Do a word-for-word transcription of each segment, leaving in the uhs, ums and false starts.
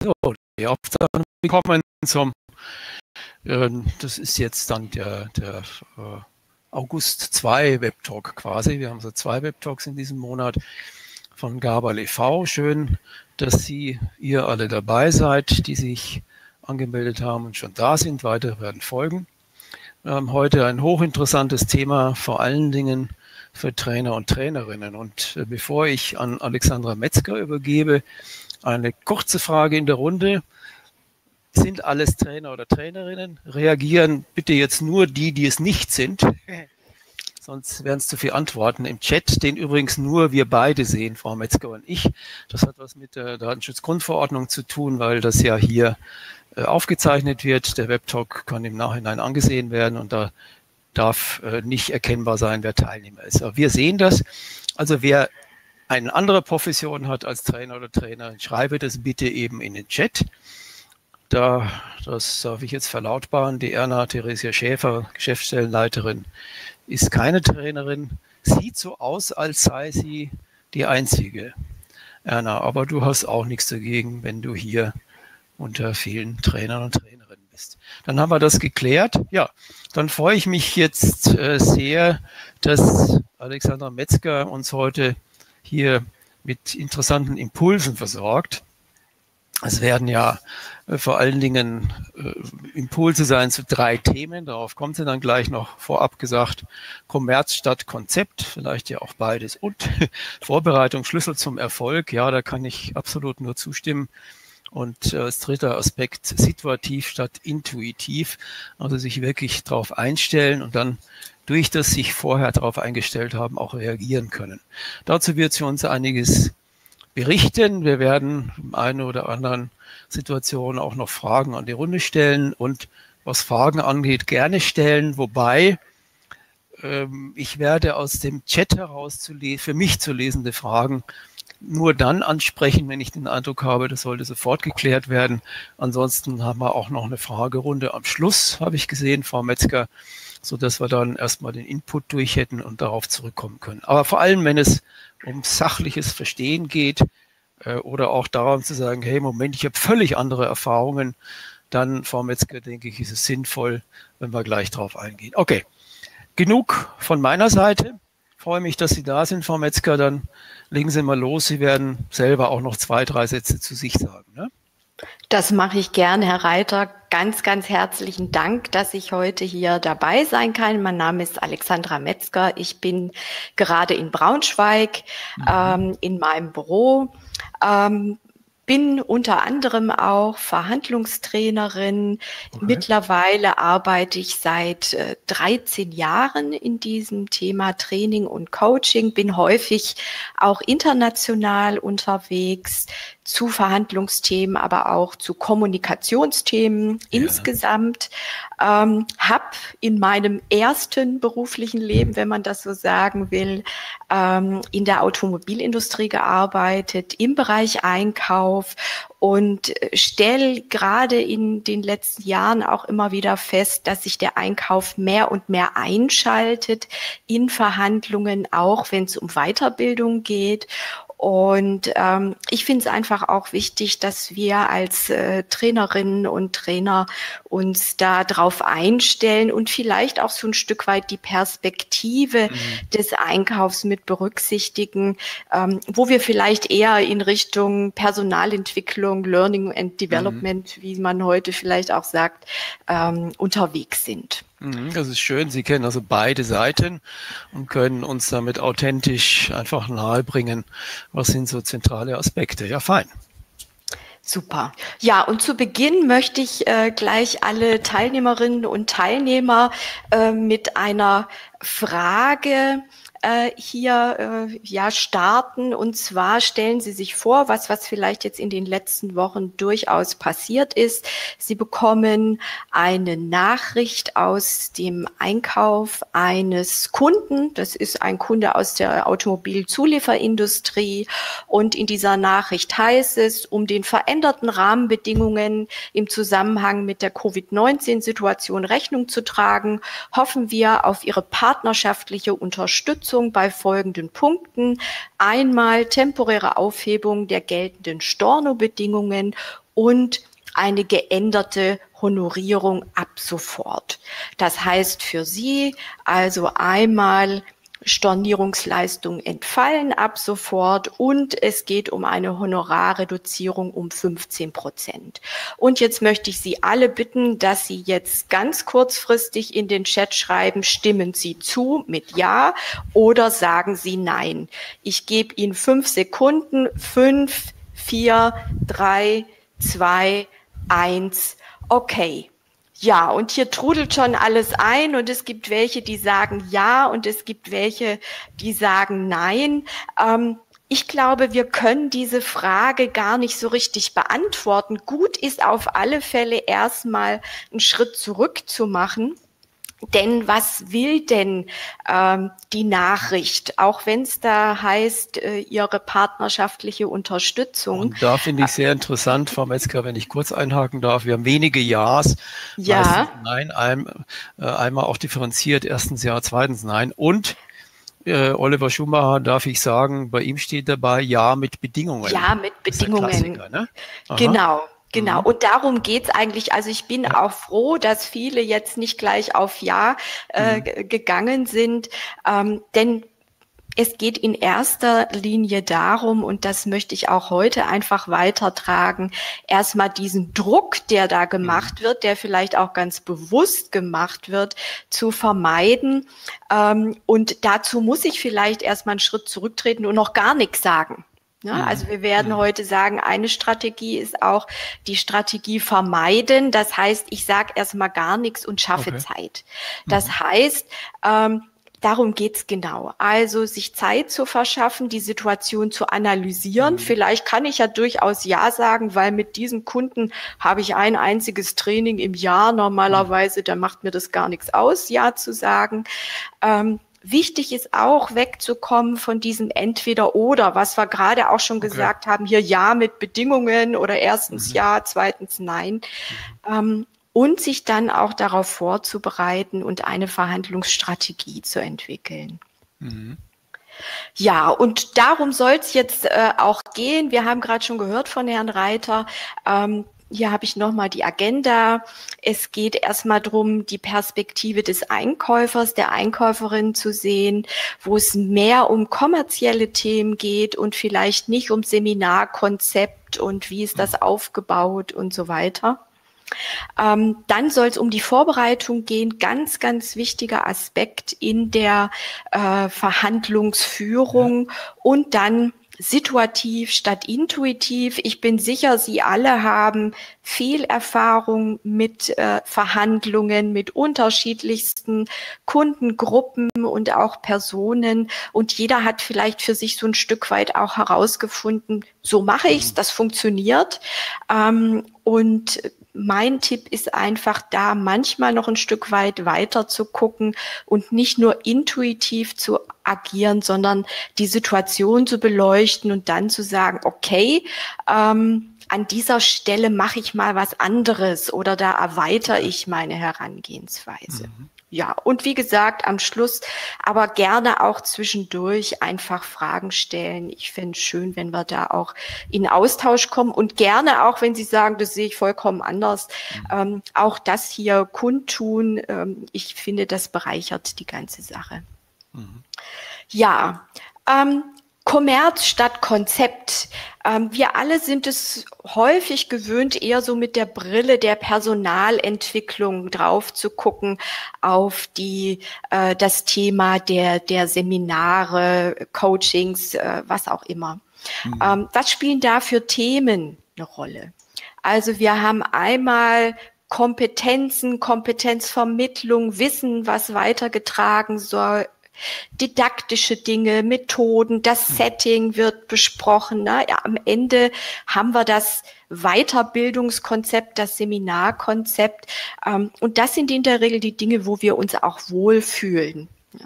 So, die Aufzeichnung willkommen zum, äh, das ist jetzt dann der, der äh, August zwei Webtalk quasi. Wir haben so zwei Webtalks in diesem Monat von Gabal e V. Schön, dass Sie, ihr alle dabei seid, die sich angemeldet haben und schon da sind. Weitere werden folgen. Wir haben heute ein hochinteressantes Thema, vor allen Dingen für Trainer und Trainerinnen. Und äh, bevor ich an Alexandra Metzger übergebe, eine kurze Frage in der Runde. Sind alles Trainer oder Trainerinnen? Reagieren bitte jetzt nur die, die es nicht sind. Sonst wären es zu viele Antworten im Chat, den übrigens nur wir beide sehen, Frau Metzger und ich. Das hat was mit der Datenschutzgrundverordnung zu tun, weil das ja hier äh, aufgezeichnet wird. Der Webtalk kann im Nachhinein angesehen werden und da darf äh, nicht erkennbar sein, wer Teilnehmer ist. Aber wir sehen das. Also wer eine andere Profession hat als Trainer oder Trainerin, schreibe das bitte eben in den Chat. Da, das darf ich jetzt verlautbaren, die Erna Theresia Schäfer, Geschäftsstellenleiterin, ist keine Trainerin, sieht so aus, als sei sie die Einzige. Erna, aber du hast auch nichts dagegen, wenn du hier unter vielen Trainern und Trainerinnen bist. Dann haben wir das geklärt. Ja, dann freue ich mich jetzt äh, sehr, dass Alexandra Metzger uns heute hier mit interessanten Impulsen versorgt. Es werden ja äh, vor allen Dingen äh, Impulse sein zu drei Themen. Darauf kommt sie dann gleich noch vorab gesagt. Kommerz statt Konzept, vielleicht ja auch beides. Und Vorbereitung, Schlüssel zum Erfolg. Ja, da kann ich absolut nur zustimmen. Und äh, als dritter Aspekt, situativ statt intuitiv. Also sich wirklich darauf einstellen und dann durch das sich vorher darauf eingestellt haben, auch reagieren können. Dazu wird sie uns einiges berichten. Wir werden in einer oder anderen Situation auch noch Fragen an die Runde stellen und was Fragen angeht, gerne stellen. Wobei ähm, ich werde aus dem Chat heraus zu für mich zu lesende Fragen nur dann ansprechen, wenn ich den Eindruck habe, das sollte sofort geklärt werden. Ansonsten haben wir auch noch eine Fragerunde am Schluss, habe ich gesehen, Frau Metzger, so dass wir dann erstmal den Input durch hätten und darauf zurückkommen können. Aber vor allem, wenn es um sachliches Verstehen geht äh, oder auch darum zu sagen, hey, Moment, ich habe völlig andere Erfahrungen, dann, Frau Metzger, denke ich, ist es sinnvoll, wenn wir gleich drauf eingehen. Okay, genug von meiner Seite. Ich freue mich, dass Sie da sind, Frau Metzger. Dann legen Sie mal los. Sie werden selber auch noch zwei, drei Sätze zu sich sagen, ne? Das mache ich gerne, Herr Reiter. Ganz, ganz herzlichen Dank, dass ich heute hier dabei sein kann. Mein Name ist Alexandra Metzger. Ich bin gerade in Braunschweig mhm. ähm, in meinem Büro. Ähm, bin unter anderem auch Verhandlungstrainerin. Okay. Mittlerweile arbeite ich seit äh, dreizehn Jahren in diesem Thema Training und Coaching, bin häufig auch international unterwegs zu Verhandlungsthemen, aber auch zu Kommunikationsthemen ja. insgesamt. Ähm, habe in meinem ersten beruflichen Leben, wenn man das so sagen will, ähm, in der Automobilindustrie gearbeitet, im Bereich Einkauf und stelle gerade in den letzten Jahren auch immer wieder fest, dass sich der Einkauf mehr und mehr einschaltet in Verhandlungen, auch wenn es um Weiterbildung geht. Und ähm, ich finde es einfach auch wichtig, dass wir als äh, Trainerinnen und Trainer uns da drauf einstellen und vielleicht auch so ein Stück weit die Perspektive mhm. des Einkaufs mit berücksichtigen, ähm, wo wir vielleicht eher in Richtung Personalentwicklung, Learning and Development, mhm. wie man heute vielleicht auch sagt, ähm, unterwegs sind. Das ist schön. Sie kennen also beide Seiten und können uns damit authentisch einfach nahebringen, was sind so zentrale Aspekte. Ja, fein. Super. Ja, und zu Beginn möchte ich äh, gleich alle Teilnehmerinnen und Teilnehmer äh, mit einer Frage äh, hier äh, ja starten. Und zwar stellen Sie sich vor, was was vielleicht jetzt in den letzten Wochen durchaus passiert ist. Sie bekommen eine Nachricht aus dem Einkauf eines Kunden. Das ist ein Kunde aus der Automobilzulieferindustrie. Und in dieser Nachricht heißt es, um den veränderten Rahmenbedingungen im Zusammenhang mit der Covid neunzehn Situation Rechnung zu tragen, hoffen wir auf Ihre partnerschaftliche Unterstützung bei folgenden Punkten. Einmal temporäre Aufhebung der geltenden Stornobedingungen und eine geänderte Honorierung ab sofort. Das heißt für Sie also einmal Stornierungsleistungen entfallen ab sofort und es geht um eine Honorarreduzierung um fünfzehn Prozent. Und jetzt möchte ich Sie alle bitten, dass Sie jetzt ganz kurzfristig in den Chat schreiben, stimmen Sie zu mit Ja oder sagen Sie Nein. Ich gebe Ihnen fünf Sekunden, fünf, vier, drei, zwei, eins, okay. Ja, und hier trudelt schon alles ein und es gibt welche, die sagen ja und es gibt welche, die sagen nein. Ähm, ich glaube, wir können diese Frage gar nicht so richtig beantworten. Gut ist auf alle Fälle erstmal einen Schritt zurück zu machen. Denn was will denn ähm, die Nachricht, auch wenn es da heißt, äh, ihre partnerschaftliche Unterstützung? Und da finde ich sehr interessant, Frau Metzger, wenn ich kurz einhaken darf, wir haben wenige Ja's, ja. Nein, ein, äh, einmal auch differenziert, erstens Ja, zweitens Nein. Und äh, Oliver Schumacher, darf ich sagen, bei ihm steht dabei Ja mit Bedingungen. Ja, mit Bedingungen. Das ist der Klassiker, ne? Genau. Genau, und darum geht's eigentlich. Also ich bin ja. auch froh, dass viele jetzt nicht gleich auf Ja äh, mhm. gegangen sind, ähm, denn es geht in erster Linie darum, und das möchte ich auch heute einfach weitertragen, erstmal diesen Druck, der da gemacht mhm. wird, der vielleicht auch ganz bewusst gemacht wird, zu vermeiden. Ähm, und dazu muss ich vielleicht erstmal einen Schritt zurücktreten und noch gar nichts sagen. Ja, also wir werden heute sagen, eine Strategie ist auch die Strategie vermeiden. Das heißt, ich sage erstmal gar nichts und schaffe okay. Zeit. Das mhm. heißt, ähm, darum geht's genau. Also sich Zeit zu verschaffen, die Situation zu analysieren. Mhm. Vielleicht kann ich ja durchaus Ja sagen, weil mit diesem Kunden habe ich ein einziges Training im Jahr. Normalerweise, da macht mir das gar nichts aus, Ja zu sagen. Ähm, Wichtig ist auch, wegzukommen von diesem Entweder-Oder, was wir gerade auch schon okay. gesagt haben, hier Ja mit Bedingungen oder erstens mhm. Ja, zweitens Nein. Mhm. Ähm, und sich dann auch darauf vorzubereiten und eine Verhandlungsstrategie zu entwickeln. Mhm. Ja, und darum soll es jetzt äh, auch gehen. Wir haben gerade schon gehört von Herrn Reiter, ähm, hier habe ich nochmal die Agenda. Es geht erstmal darum, die Perspektive des Einkäufers, der Einkäuferin zu sehen, wo es mehr um kommerzielle Themen geht und vielleicht nicht um Seminarkonzept und wie ist das aufgebaut und so weiter. Ähm, dann soll es um die Vorbereitung gehen, ganz, ganz wichtiger Aspekt in der äh, Verhandlungsführung ja. und dann situativ statt intuitiv. Ich bin sicher, Sie alle haben viel Erfahrung mit äh, Verhandlungen, mit unterschiedlichsten Kundengruppen und auch Personen. Und jeder hat vielleicht für sich so ein Stück weit auch herausgefunden, so mache ich's, das funktioniert. Ähm, und mein Tipp ist einfach da, manchmal noch ein Stück weit weiter zu gucken und nicht nur intuitiv zu agieren, sondern die Situation zu beleuchten und dann zu sagen, okay, ähm, an dieser Stelle mache ich mal was anderes oder da erweitere ich meine Herangehensweise. Mhm. Ja, und wie gesagt, am Schluss aber gerne auch zwischendurch einfach Fragen stellen. Ich finde es schön, wenn wir da auch in Austausch kommen und gerne auch, wenn Sie sagen, das sehe ich vollkommen anders, mhm. ähm, auch das hier kundtun. Ähm, ich finde, das bereichert die ganze Sache. Mhm. Ja, ähm, Kommerz statt Konzept. Ähm, wir alle sind es häufig gewöhnt, eher so mit der Brille der Personalentwicklung drauf zu gucken auf die äh, das Thema der der Seminare, Coachings, äh, was auch immer. Mhm. Ähm, was spielen da für Themen eine Rolle? Also wir haben einmal Kompetenzen, Kompetenzvermittlung, Wissen, was weitergetragen soll. Didaktische Dinge, Methoden, das Setting wird besprochen. Ne? Ja, am Ende haben wir das Weiterbildungskonzept, das Seminarkonzept. Ähm, und das sind in der Regel die Dinge, wo wir uns auch wohlfühlen.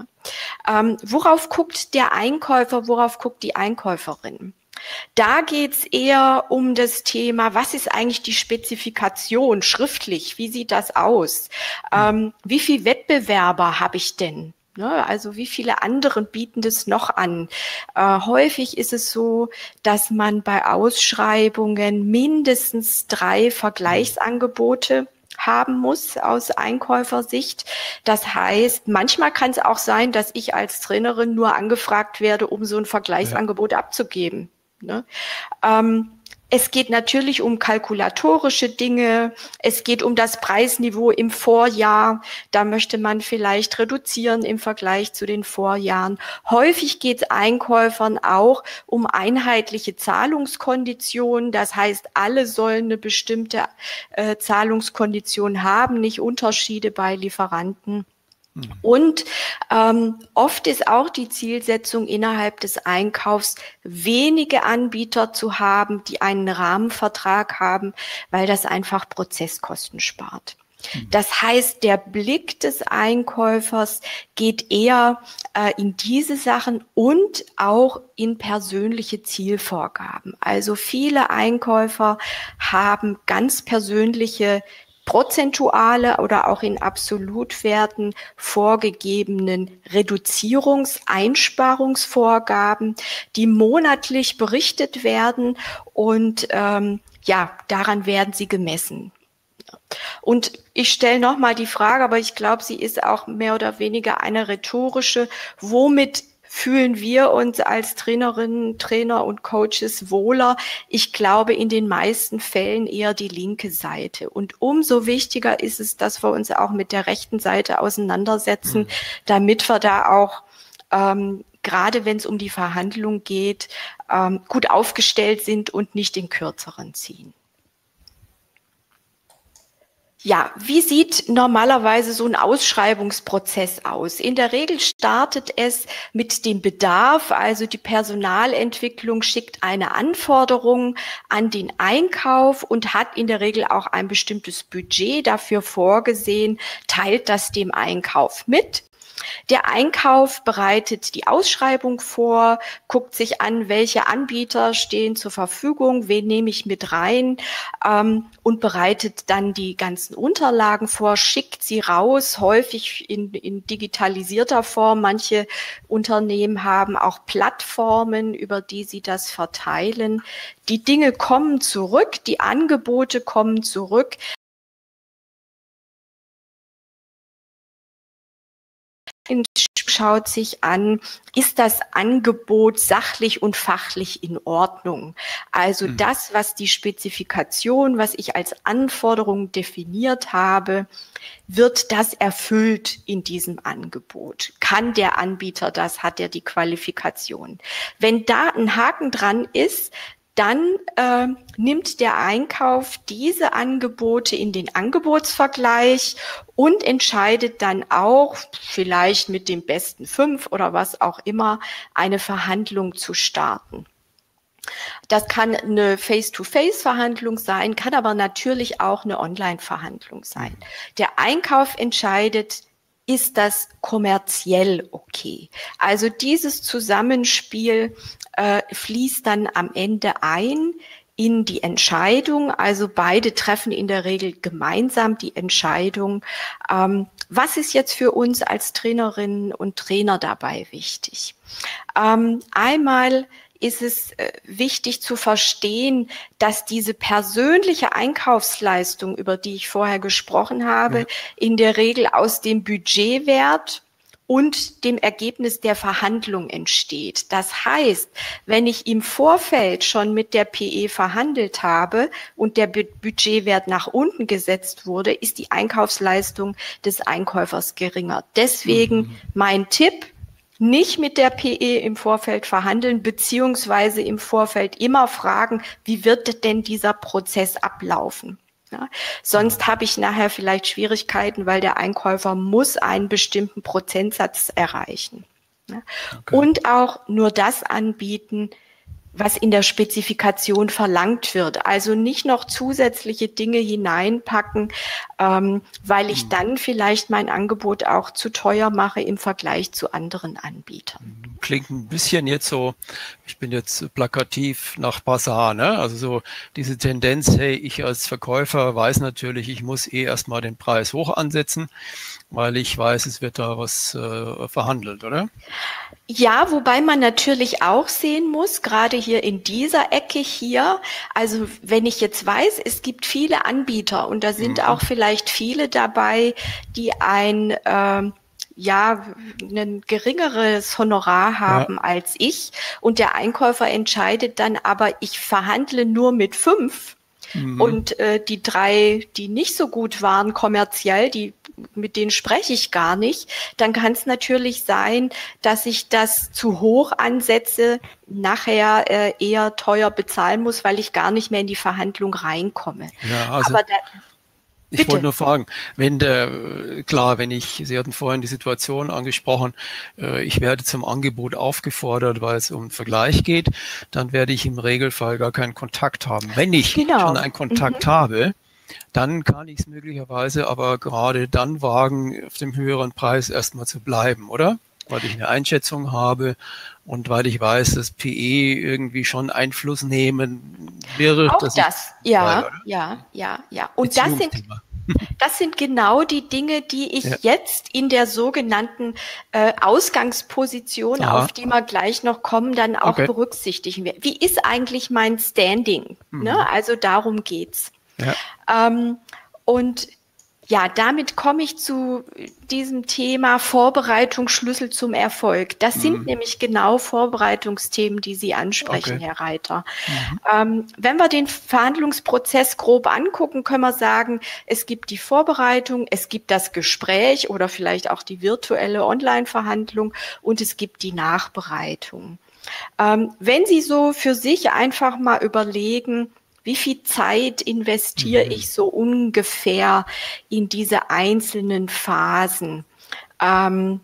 Ja? Ähm, worauf guckt der Einkäufer, worauf guckt die Einkäuferin? Da geht's eher um das Thema, was ist eigentlich die Spezifikation schriftlich? Wie sieht das aus? Ähm, wie viel Wettbewerber habe ich denn? Ne? Also wie viele andere bieten das noch an? Äh, häufig ist es so, dass man bei Ausschreibungen mindestens drei Vergleichsangebote haben muss aus Einkäufersicht. Das heißt, manchmal kann es auch sein, dass ich als Trainerin nur angefragt werde, um so ein Vergleichsangebot ja. abzugeben. Ne? Ähm, Es geht natürlich um kalkulatorische Dinge. Es geht um das Preisniveau im Vorjahr. Da möchte man vielleicht reduzieren im Vergleich zu den Vorjahren. Häufig geht es Einkäufern auch um einheitliche Zahlungskonditionen. Das heißt, alle sollen eine bestimmte äh, Zahlungskondition haben, nicht Unterschiede bei Lieferanten. Und ähm, oft ist auch die Zielsetzung innerhalb des Einkaufs, wenige Anbieter zu haben, die einen Rahmenvertrag haben, weil das einfach Prozesskosten spart. Das heißt, der Blick des Einkäufers geht eher äh, in diese Sachen und auch in persönliche Zielvorgaben. Also viele Einkäufer haben ganz persönliche prozentuale oder auch in Absolutwerten vorgegebenen Reduzierungs-, Einsparungsvorgaben, die monatlich berichtet werden und ähm, ja, daran werden sie gemessen. Und ich stelle nochmal die Frage, aber ich glaube, sie ist auch mehr oder weniger eine rhetorische, womit fühlen wir uns als Trainerinnen, Trainer und Coaches wohler? Ich glaube, in den meisten Fällen eher die linke Seite. Und umso wichtiger ist es, dass wir uns auch mit der rechten Seite auseinandersetzen, mhm. damit wir da auch, ähm, gerade wenn es um die Verhandlung geht, ähm, gut aufgestellt sind und nicht den Kürzeren ziehen. Ja, wie sieht normalerweise so ein Ausschreibungsprozess aus? In der Regel startet es mit dem Bedarf, also die Personalentwicklung schickt eine Anforderung an den Einkauf und hat in der Regel auch ein bestimmtes Budget dafür vorgesehen, teilt das dem Einkauf mit. Der Einkauf bereitet die Ausschreibung vor, guckt sich an, welche Anbieter stehen zur Verfügung, wen nehme ich mit rein ähm, und bereitet dann die ganzen Unterlagen vor, schickt sie raus, häufig in, in digitalisierter Form. Manche Unternehmen haben auch Plattformen, über die sie das verteilen. Die Dinge kommen zurück, die Angebote kommen zurück. Schaut sich an, ist das Angebot sachlich und fachlich in Ordnung? Also mhm. das, was die Spezifikation, was ich als Anforderung definiert habe, wird das erfüllt in diesem Angebot? Kann der Anbieter das? Hat er die Qualifikation? Wenn da ein Haken dran ist, dann äh, nimmt der Einkauf diese Angebote in den Angebotsvergleich und entscheidet dann auch, vielleicht mit dem besten fünf oder was auch immer, eine Verhandlung zu starten. Das kann eine Face-to-Face-Verhandlung sein, kann aber natürlich auch eine Online-Verhandlung sein. Der Einkauf entscheidet, ist das kommerziell okay? Also dieses Zusammenspiel äh, fließt dann am Ende ein in die Entscheidung. Also beide treffen in der Regel gemeinsam die Entscheidung, ähm, was ist jetzt für uns als Trainerinnen und Trainer dabei wichtig? Ähm, einmal ist es äh, wichtig zu verstehen, dass diese persönliche Einkaufsleistung, über die ich vorher gesprochen habe, ja. in der Regel aus dem Budgetwert und dem Ergebnis der Verhandlung entsteht. Das heißt, wenn ich im Vorfeld schon mit der P E verhandelt habe und der Budgetwert nach unten gesetzt wurde, ist die Einkaufsleistung des Einkäufers geringer. Deswegen mhm. mein Tipp: Nicht mit der P E im Vorfeld verhandeln, beziehungsweise im Vorfeld immer fragen, wie wird denn dieser Prozess ablaufen? Ja, sonst habe ich nachher vielleicht Schwierigkeiten, weil der Einkäufer muss einen bestimmten Prozentsatz erreichen. Ja, okay. Und auch nur das anbieten, was in der Spezifikation verlangt wird. Also nicht noch zusätzliche Dinge hineinpacken, ähm, weil ich dann vielleicht mein Angebot auch zu teuer mache im Vergleich zu anderen Anbietern. Klingt ein bisschen jetzt so, ich bin jetzt plakativ nach Basar, ne? Also so diese Tendenz, hey, ich als Verkäufer weiß natürlich, ich muss eh erstmal den Preis hoch ansetzen, weil ich weiß, es wird da was äh, verhandelt, oder? Ja, wobei man natürlich auch sehen muss, gerade hier in dieser Ecke hier, also wenn ich jetzt weiß, es gibt viele Anbieter und da sind Mhm. auch vielleicht viele dabei, die ein ähm, ja, ein geringeres Honorar haben ja. als ich und der Einkäufer entscheidet dann aber, ich verhandle nur mit fünf. Mhm. Und äh, die drei, die nicht so gut waren kommerziell, die mit denen spreche ich gar nicht, dann kann es natürlich sein, dass ich das zu hoch ansetze, nachher äh, eher teuer bezahlen muss, weil ich gar nicht mehr in die Verhandlung reinkomme. Ja, also aber da, ich Bitte. wollte nur fragen, wenn der, klar, wenn ich, Sie hatten vorhin die Situation angesprochen, ich werde zum Angebot aufgefordert, weil es um einen Vergleich geht, dann werde ich im Regelfall gar keinen Kontakt haben. Wenn ich genau. schon einen Kontakt mhm. habe, dann kann ich es möglicherweise aber gerade dann wagen, auf dem höheren Preis erstmal zu bleiben, oder? Weil ich eine Einschätzung habe und weil ich weiß, dass P E irgendwie schon Einfluss nehmen wird. Auch das, ja, weil, ja, ja, ja. Und das sind, das sind genau die Dinge, die ich ja. jetzt in der sogenannten äh, Ausgangsposition, Aha. auf die wir gleich noch kommen, dann auch okay. berücksichtigen wir. Wie ist eigentlich mein Standing? Mhm. Ne? Also darum geht's. Ja. Ähm, und ja, damit komme ich zu diesem Thema Vorbereitung, Schlüssel zum Erfolg. Das sind mhm. nämlich genau Vorbereitungsthemen, die Sie ansprechen, okay. Herr Reiter. Mhm. Ähm, wenn wir den Verhandlungsprozess grob angucken, können wir sagen, es gibt die Vorbereitung, es gibt das Gespräch oder vielleicht auch die virtuelle Online-Verhandlung und es gibt die Nachbereitung. Ähm, wenn Sie so für sich einfach mal überlegen, wie viel Zeit investiere mhm. ich so ungefähr in diese einzelnen Phasen? Ähm,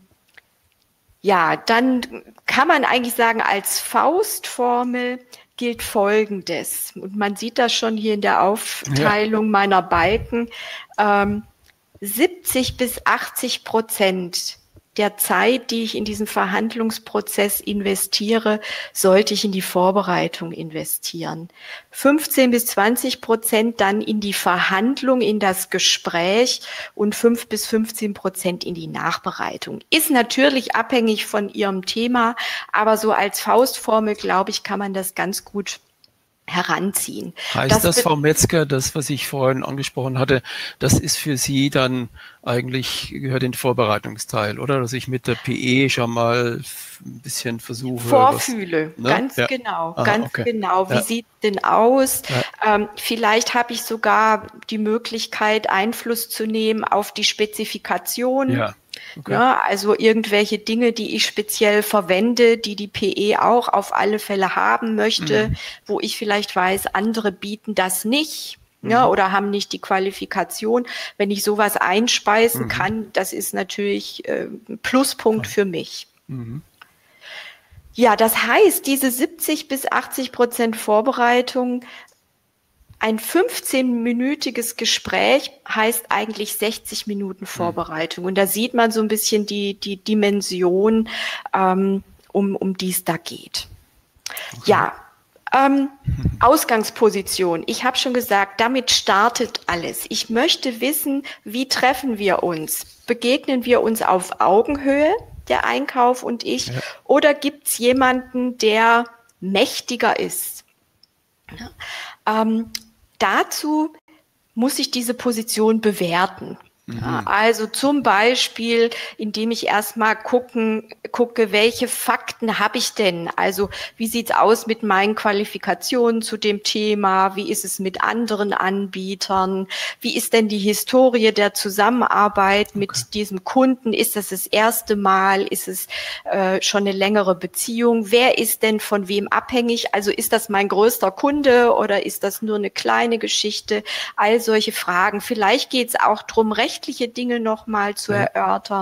ja, dann kann man eigentlich sagen, als Faustformel gilt Folgendes. Und man sieht das schon hier in der Aufteilung ja. meiner Balken. Ähm, siebzig bis achtzig Prozent der Zeit, die ich in diesen Verhandlungsprozess investiere, sollte ich in die Vorbereitung investieren. fünfzehn bis zwanzig Prozent dann in die Verhandlung, in das Gespräch und fünf bis fünfzehn Prozent in die Nachbereitung. Ist natürlich abhängig von Ihrem Thema, aber so als Faustformel, glaube ich, kann man das ganz gut heranziehen. Heißt das, das, Frau Metzger, das, was ich vorhin angesprochen hatte, das ist für Sie dann eigentlich, gehört in den Vorbereitungsteil, oder? Dass ich mit der P E schon mal ein bisschen versuche. Vorfühle, was, ne? ganz ja. genau, Aha, ganz okay. genau. Wie ja. sieht denn aus? Ja. Ähm, vielleicht habe ich sogar die Möglichkeit, Einfluss zu nehmen auf die Spezifikation. Ja. Okay. Ja, also irgendwelche Dinge, die ich speziell verwende, die die P E auch auf alle Fälle haben möchte, mhm. wo ich vielleicht weiß, andere bieten das nicht. Mhm. Ja, oder haben nicht die Qualifikation. Wenn ich sowas einspeisen mhm. kann, das ist natürlich äh, ein Pluspunkt für mich. Mhm. Ja, das heißt, diese siebzig bis achtzig Prozent Vorbereitung, ein fünfzehnminütiges Gespräch heißt eigentlich sechzig Minuten Vorbereitung. Und da sieht man so ein bisschen die, die Dimension, ähm, um, um die es da geht. Okay. Ja, ähm, Ausgangsposition. Ich habe schon gesagt, damit startet alles. Ich möchte wissen, wie treffen wir uns? Begegnen wir uns auf Augenhöhe, der Einkauf und ich? Ja. Oder gibt es jemanden, der mächtiger ist? Ja, ähm, Dazu muss ich diese Position bewerten. Ja, also zum Beispiel, indem ich erstmal gucken, gucke, welche Fakten habe ich denn? Also wie sieht's aus mit meinen Qualifikationen zu dem Thema? Wie ist es mit anderen Anbietern? Wie ist denn die Historie der Zusammenarbeit okay. mit diesem Kunden? Ist das das erste Mal? Ist es äh, schon eine längere Beziehung? Wer ist denn von wem abhängig? Also ist das mein größter Kunde oder ist das nur eine kleine Geschichte? All solche Fragen. Vielleicht geht's auch drum, rechtliche Dinge nochmal zu ja. erörtern.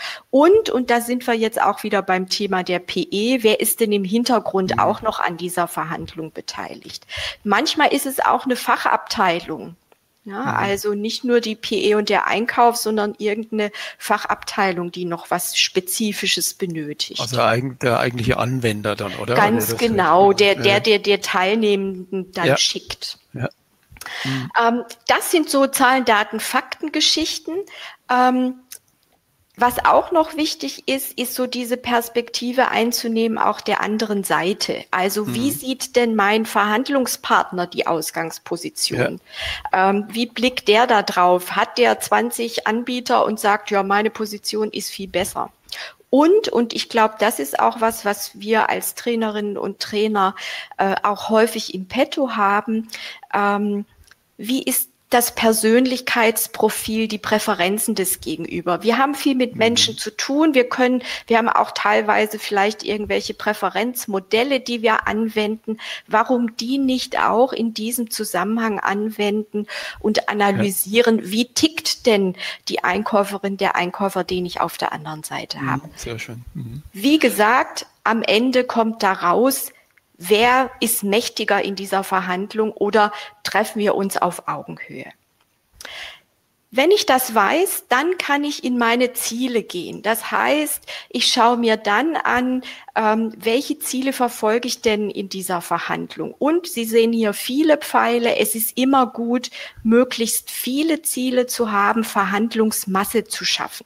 Und, und da sind wir jetzt auch wieder beim Thema der P E, wer ist denn im Hintergrund auch noch an dieser Verhandlung beteiligt? Manchmal ist es auch eine Fachabteilung. Ja, mhm. Also nicht nur die P E und der Einkauf, sondern irgendeine Fachabteilung, die noch was Spezifisches benötigt. Also der eigentliche Anwender dann, oder? Ganz oder genau, der, der, der, der Teilnehmenden dann ja. schickt. Ja. Mhm. Ähm, das sind so Zahlen, Daten, Fakten-Geschichten. Ähm, Was auch noch wichtig ist, ist so diese Perspektive einzunehmen, auch der anderen Seite. Also mhm. wie sieht denn mein Verhandlungspartner die Ausgangsposition? Ja. Ähm, wie blickt der da drauf? Hat der zwanzig Anbieter und sagt, ja, meine Position ist viel besser? Und, und ich glaube, das ist auch was, was wir als Trainerinnen und Trainer äh, auch häufig im Petto haben. Ähm, wie ist das Persönlichkeitsprofil, die Präferenzen des Gegenüber. Wir haben viel mit Menschen zu tun. Wir können, wir haben auch teilweise vielleicht irgendwelche Präferenzmodelle, die wir anwenden. Warum die nicht auch in diesem Zusammenhang anwenden und analysieren, ja. wie tickt denn die Einkäuferin, der Einkäufer, den ich auf der anderen Seite mhm, habe? Sehr schön. Mhm. Wie gesagt, am Ende kommt da raus, wer ist mächtiger in dieser Verhandlung oder treffen wir uns auf Augenhöhe? Wenn ich das weiß, dann kann ich in meine Ziele gehen. Das heißt, ich schaue mir dann an, ähm, welche Ziele verfolge ich denn in dieser Verhandlung. Und Sie sehen hier viele Pfeile. Es ist immer gut, möglichst viele Ziele zu haben, Verhandlungsmasse zu schaffen.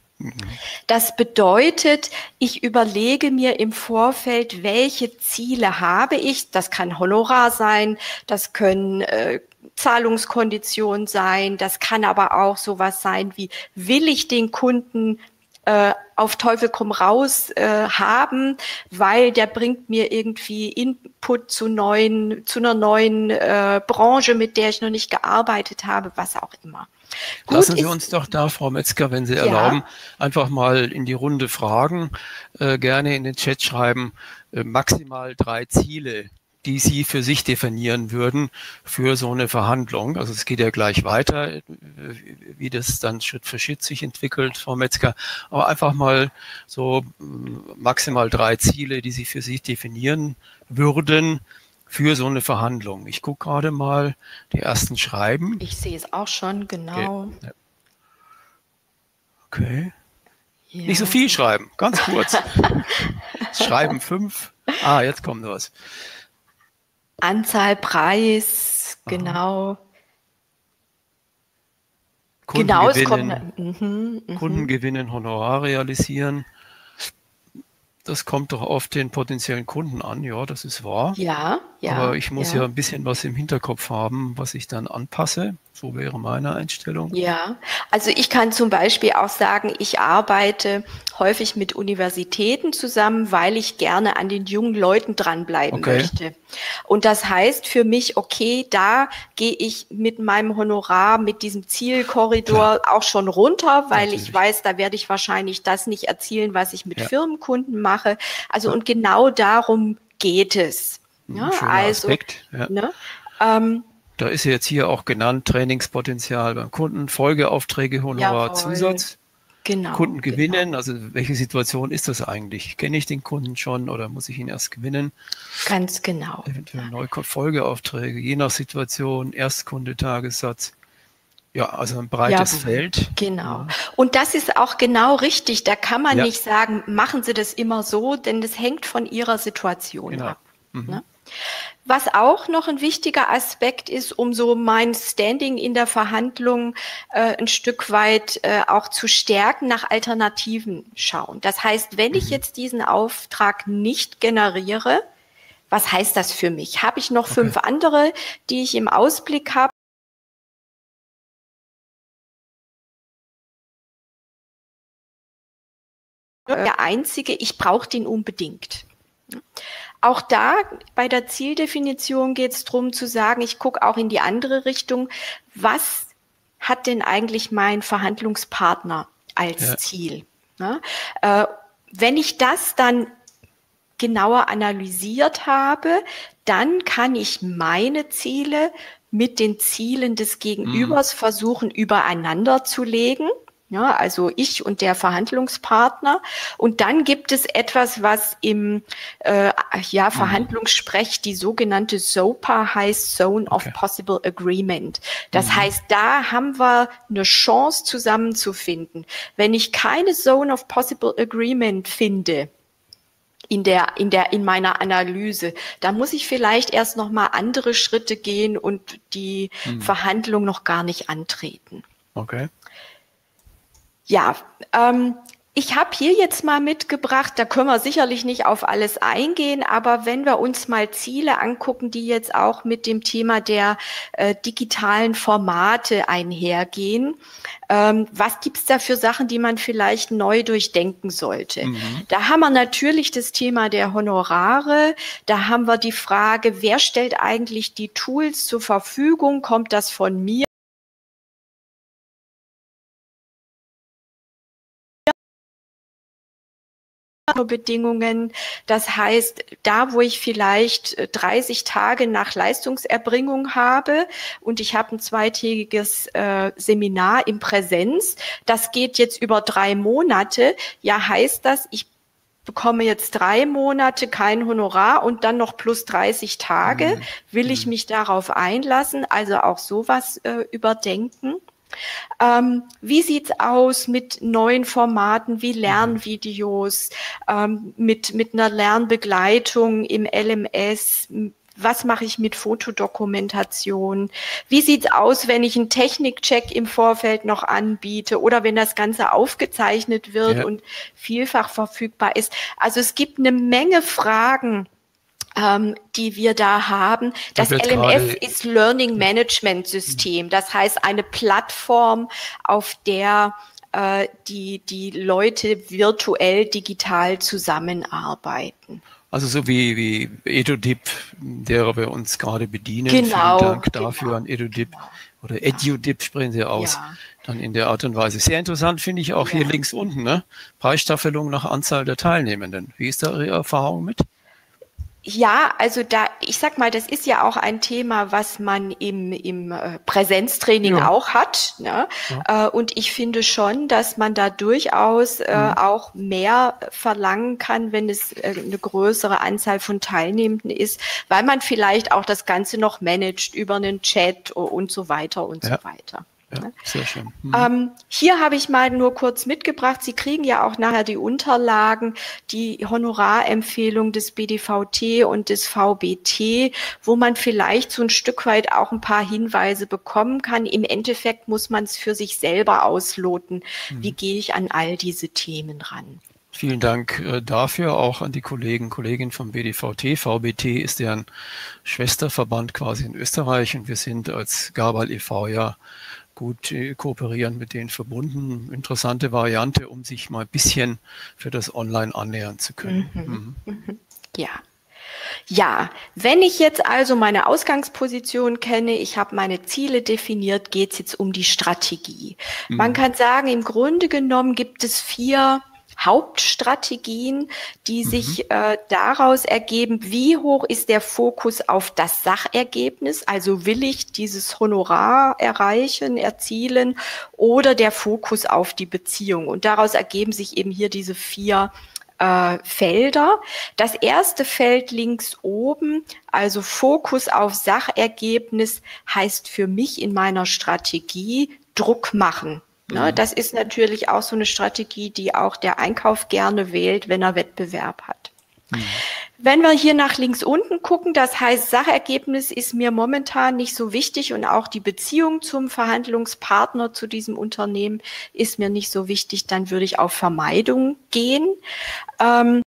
Das bedeutet, ich überlege mir im Vorfeld, welche Ziele habe ich. Das kann Honorar sein, das können äh, Zahlungskonditionen sein, das kann aber auch sowas sein wie, will ich den Kunden äh, auf Teufel komm raus äh, haben, weil der bringt mir irgendwie Input zu neuen, zu einer neuen äh, Branche, mit der ich noch nicht gearbeitet habe, was auch immer. Gut, lassen Sie uns doch da, Frau Metzger, wenn Sie ja. erlauben, einfach mal in die Runde fragen, äh, gerne in den Chat schreiben, äh, maximal drei Ziele, die Sie für sich definieren würden für so eine Verhandlung. Also es geht ja gleich weiter, wie das dann Schritt für Schritt sich entwickelt, Frau Metzger. Aber einfach mal so maximal drei Ziele, die Sie für sich definieren würden für so eine Verhandlung. Ich gucke gerade mal die ersten Schreiben. Ich sehe es auch schon, genau. Okay. okay. Ja. Nicht so viel schreiben, ganz kurz. Schreiben fünf. Ah, jetzt kommt was. Anzahl, Preis, Aha. genau. Kunden genau, gewinnen, es kommt, mhm, mhm. Kunden gewinnen, Honorar realisieren. Das kommt doch auf den potenziellen Kunden an, ja, das ist wahr. Ja, ja. Aber ich muss ja. ja ein bisschen was im Hinterkopf haben, was ich dann anpasse. So wäre meine Einstellung. Ja, also ich kann zum Beispiel auch sagen, ich arbeite häufig mit Universitäten zusammen, weil ich gerne an den jungen Leuten dranbleiben okay. möchte. Und das heißt für mich, okay, da gehe ich mit meinem Honorar, mit diesem Zielkorridor Klar. auch schon runter, weil Natürlich. ich weiß, da werde ich wahrscheinlich das nicht erzielen, was ich mit ja. Firmenkunden mache. Also ja. und genau darum geht es. Ja, Schöner also, Aspekt. Ja. Ne, ähm, Da ist ja jetzt hier auch genannt, Trainingspotenzial beim Kunden, Folgeaufträge, Honorar, Zusatz. Genau. Kunden gewinnen, genau. also welche Situation ist das eigentlich? Kenne ich den Kunden schon oder muss ich ihn erst gewinnen? Ganz genau. Eventuell neue Folgeaufträge, je nach Situation, Erstkunde, Tagessatz. Ja, also ein breites ja, Feld. Genau. Und das ist auch genau richtig. Da kann man ja. nicht sagen, machen Sie das immer so, denn das hängt von Ihrer Situation genau. ab. Mhm. Ne? Was auch noch ein wichtiger Aspekt ist, um so mein Standing in der Verhandlung äh, ein Stück weit äh, auch zu stärken, nach Alternativen schauen. Das heißt, wenn ich jetzt diesen Auftrag nicht generiere, was heißt das für mich? Habe ich noch okay. fünf andere, die ich im Ausblick habe? Der einzige, ich brauche den unbedingt. Auch da bei der Zieldefinition geht es darum zu sagen, ich gucke auch in die andere Richtung, was hat denn eigentlich mein Verhandlungspartner als ja. Ziel? Ja, äh, wenn ich das dann genauer analysiert habe, dann kann ich meine Ziele mit den Zielen des Gegenübers mhm. versuchen übereinander zu legen. Ja, also ich und der Verhandlungspartner. Und dann gibt es etwas, was im äh, ja, Verhandlungssprech die sogenannte S O P A heißt, Zone Okay. of Possible Agreement. Das Mhm. heißt, da haben wir eine Chance zusammenzufinden. Wenn ich keine Zone of Possible Agreement finde, in der, in der, in meiner Analyse, da muss ich vielleicht erst noch mal andere Schritte gehen und die Mhm. Verhandlung noch gar nicht antreten. Okay. Ja, ähm, ich habe hier jetzt mal mitgebracht, da können wir sicherlich nicht auf alles eingehen, aber wenn wir uns mal Ziele angucken, die jetzt auch mit dem Thema der äh, digitalen Formate einhergehen, ähm, was gibt's da für Sachen, die man vielleicht neu durchdenken sollte? Mhm. Da haben wir natürlich das Thema der Honorare, da haben wir die Frage, wer stellt eigentlich die Tools zur Verfügung, kommt das von mir? Bedingungen. Das heißt, da, wo ich vielleicht dreißig Tage nach Leistungserbringung habe und ich habe ein zweitägiges äh, Seminar in Präsenz, das geht jetzt über drei Monate, ja, heißt das, ich bekomme jetzt drei Monate kein Honorar und dann noch plus dreißig Tage. Mhm. Will ich mich darauf einlassen? Also auch sowas äh, überdenken. Ähm, wie sieht's aus mit neuen Formaten wie Lernvideos, ähm, mit, mit einer Lernbegleitung im L M S? Was mache ich mit Fotodokumentation? Wie sieht's aus, wenn ich einen Technikcheck im Vorfeld noch anbiete oder wenn das Ganze aufgezeichnet wird Ja. und vielfach verfügbar ist? Also es gibt eine Menge Fragen, Ähm, die wir da haben. Das Da wird L M S gerade- ist Learning Management System. Das heißt, eine Plattform, auf der äh, die, die Leute virtuell digital zusammenarbeiten. Also so wie, wie EduDip, der wir uns gerade bedienen. Genau, Vielen Dank dafür genau, an EduDip. genau. Oder EduDip sprechen Sie aus. Ja. Dann in der Art und Weise. Sehr interessant finde ich auch Ja. hier links unten, ne? Preisstaffelung nach Anzahl der Teilnehmenden. Wie ist da Ihre Erfahrung mit? Ja, also da, ich sag mal, das ist ja auch ein Thema, was man im, im äh, Präsenztraining Ja. auch hat. Ne? Äh, und ich finde schon, dass man da durchaus äh, Mhm. auch mehr verlangen kann, wenn es äh, eine größere Anzahl von Teilnehmenden ist, weil man vielleicht auch das Ganze noch managt über einen Chat und so weiter und Ja. so weiter. Ja, sehr schön. Mhm. Ähm, hier habe ich mal nur kurz mitgebracht. Sie kriegen ja auch nachher die Unterlagen, die Honorarempfehlung des B D V T und des V B T, wo man vielleicht so ein Stück weit auch ein paar Hinweise bekommen kann. Im Endeffekt muss man es für sich selber ausloten. Wie gehe ich an all diese Themen ran? Vielen Dank äh, dafür auch an die Kollegen, Kolleginnen vom B D V T. V B T ist deren Schwesterverband quasi in Österreich und wir sind als Gabal e V ja gut äh, kooperieren mit denen verbunden. Interessante Variante, um sich mal ein bisschen für das Online annähern zu können. Mhm. Mhm. Ja. Ja, wenn ich jetzt also meine Ausgangsposition kenne, ich habe meine Ziele definiert, geht es jetzt um die Strategie. Mhm. Man kann sagen, im Grunde genommen gibt es vier Hauptstrategien, die Mhm. sich äh, daraus ergeben, wie hoch ist der Fokus auf das Sachergebnis, also will ich dieses Honorar erreichen, erzielen, oder der Fokus auf die Beziehung. Und daraus ergeben sich eben hier diese vier äh, Felder. Das erste Feld links oben, also Fokus auf Sachergebnis, heißt für mich in meiner Strategie Druck machen. Ne, das ist natürlich auch so eine Strategie, die auch der Einkauf gerne wählt, wenn er Wettbewerb hat. Mhm. Wenn wir hier nach links unten gucken, das heißt, Sachergebnis ist mir momentan nicht so wichtig und auch die Beziehung zum Verhandlungspartner zu diesem Unternehmen ist mir nicht so wichtig, dann würde ich auf Vermeidung gehen. Ähm,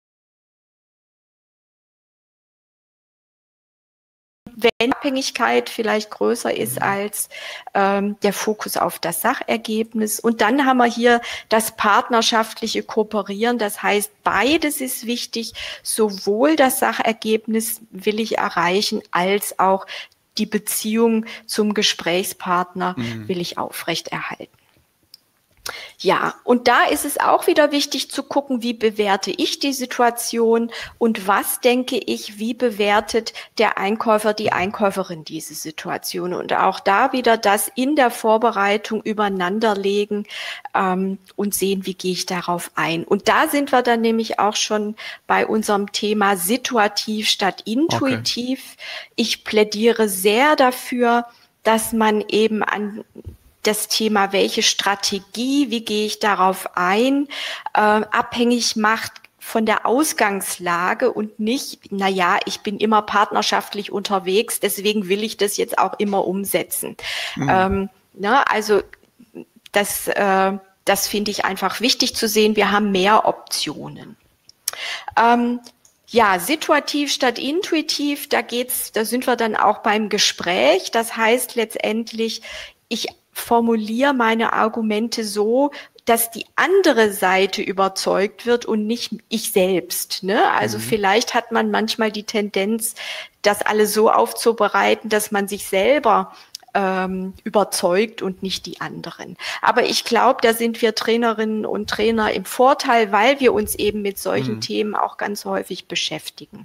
Wenn Abhängigkeit vielleicht größer ist als ähm, der Fokus auf das Sachergebnis. Und dann haben wir hier das partnerschaftliche Kooperieren. Das heißt, beides ist wichtig. Sowohl das Sachergebnis will ich erreichen, als auch die Beziehung zum Gesprächspartner Mhm. will ich aufrechterhalten. Ja, und da ist es auch wieder wichtig zu gucken, wie bewerte ich die Situation und was denke ich, wie bewertet der Einkäufer, die Einkäuferin diese Situation. Und auch da wieder das in der Vorbereitung übereinanderlegen ähm, und sehen, wie gehe ich darauf ein. Und da sind wir dann nämlich auch schon bei unserem Thema situativ statt intuitiv. Okay. Ich plädiere sehr dafür, dass man eben an das Thema, welche Strategie, wie gehe ich darauf ein, äh, abhängig macht von der Ausgangslage und nicht, na ja, ich bin immer partnerschaftlich unterwegs, deswegen will ich das jetzt auch immer umsetzen. Mhm. Ähm, na, also das, äh, das finde ich einfach wichtig zu sehen. Wir haben mehr Optionen. Ähm, Ja, situativ statt intuitiv, da geht's, da sind wir dann auch beim Gespräch. Das heißt letztendlich, ich formuliere meine Argumente so, dass die andere Seite überzeugt wird und nicht ich selbst. Ne? Also mhm. vielleicht hat man manchmal die Tendenz, das alles so aufzubereiten, dass man sich selber ähm, überzeugt und nicht die anderen. Aber ich glaube, da sind wir Trainerinnen und Trainer im Vorteil, weil wir uns eben mit solchen mhm. Themen auch ganz häufig beschäftigen.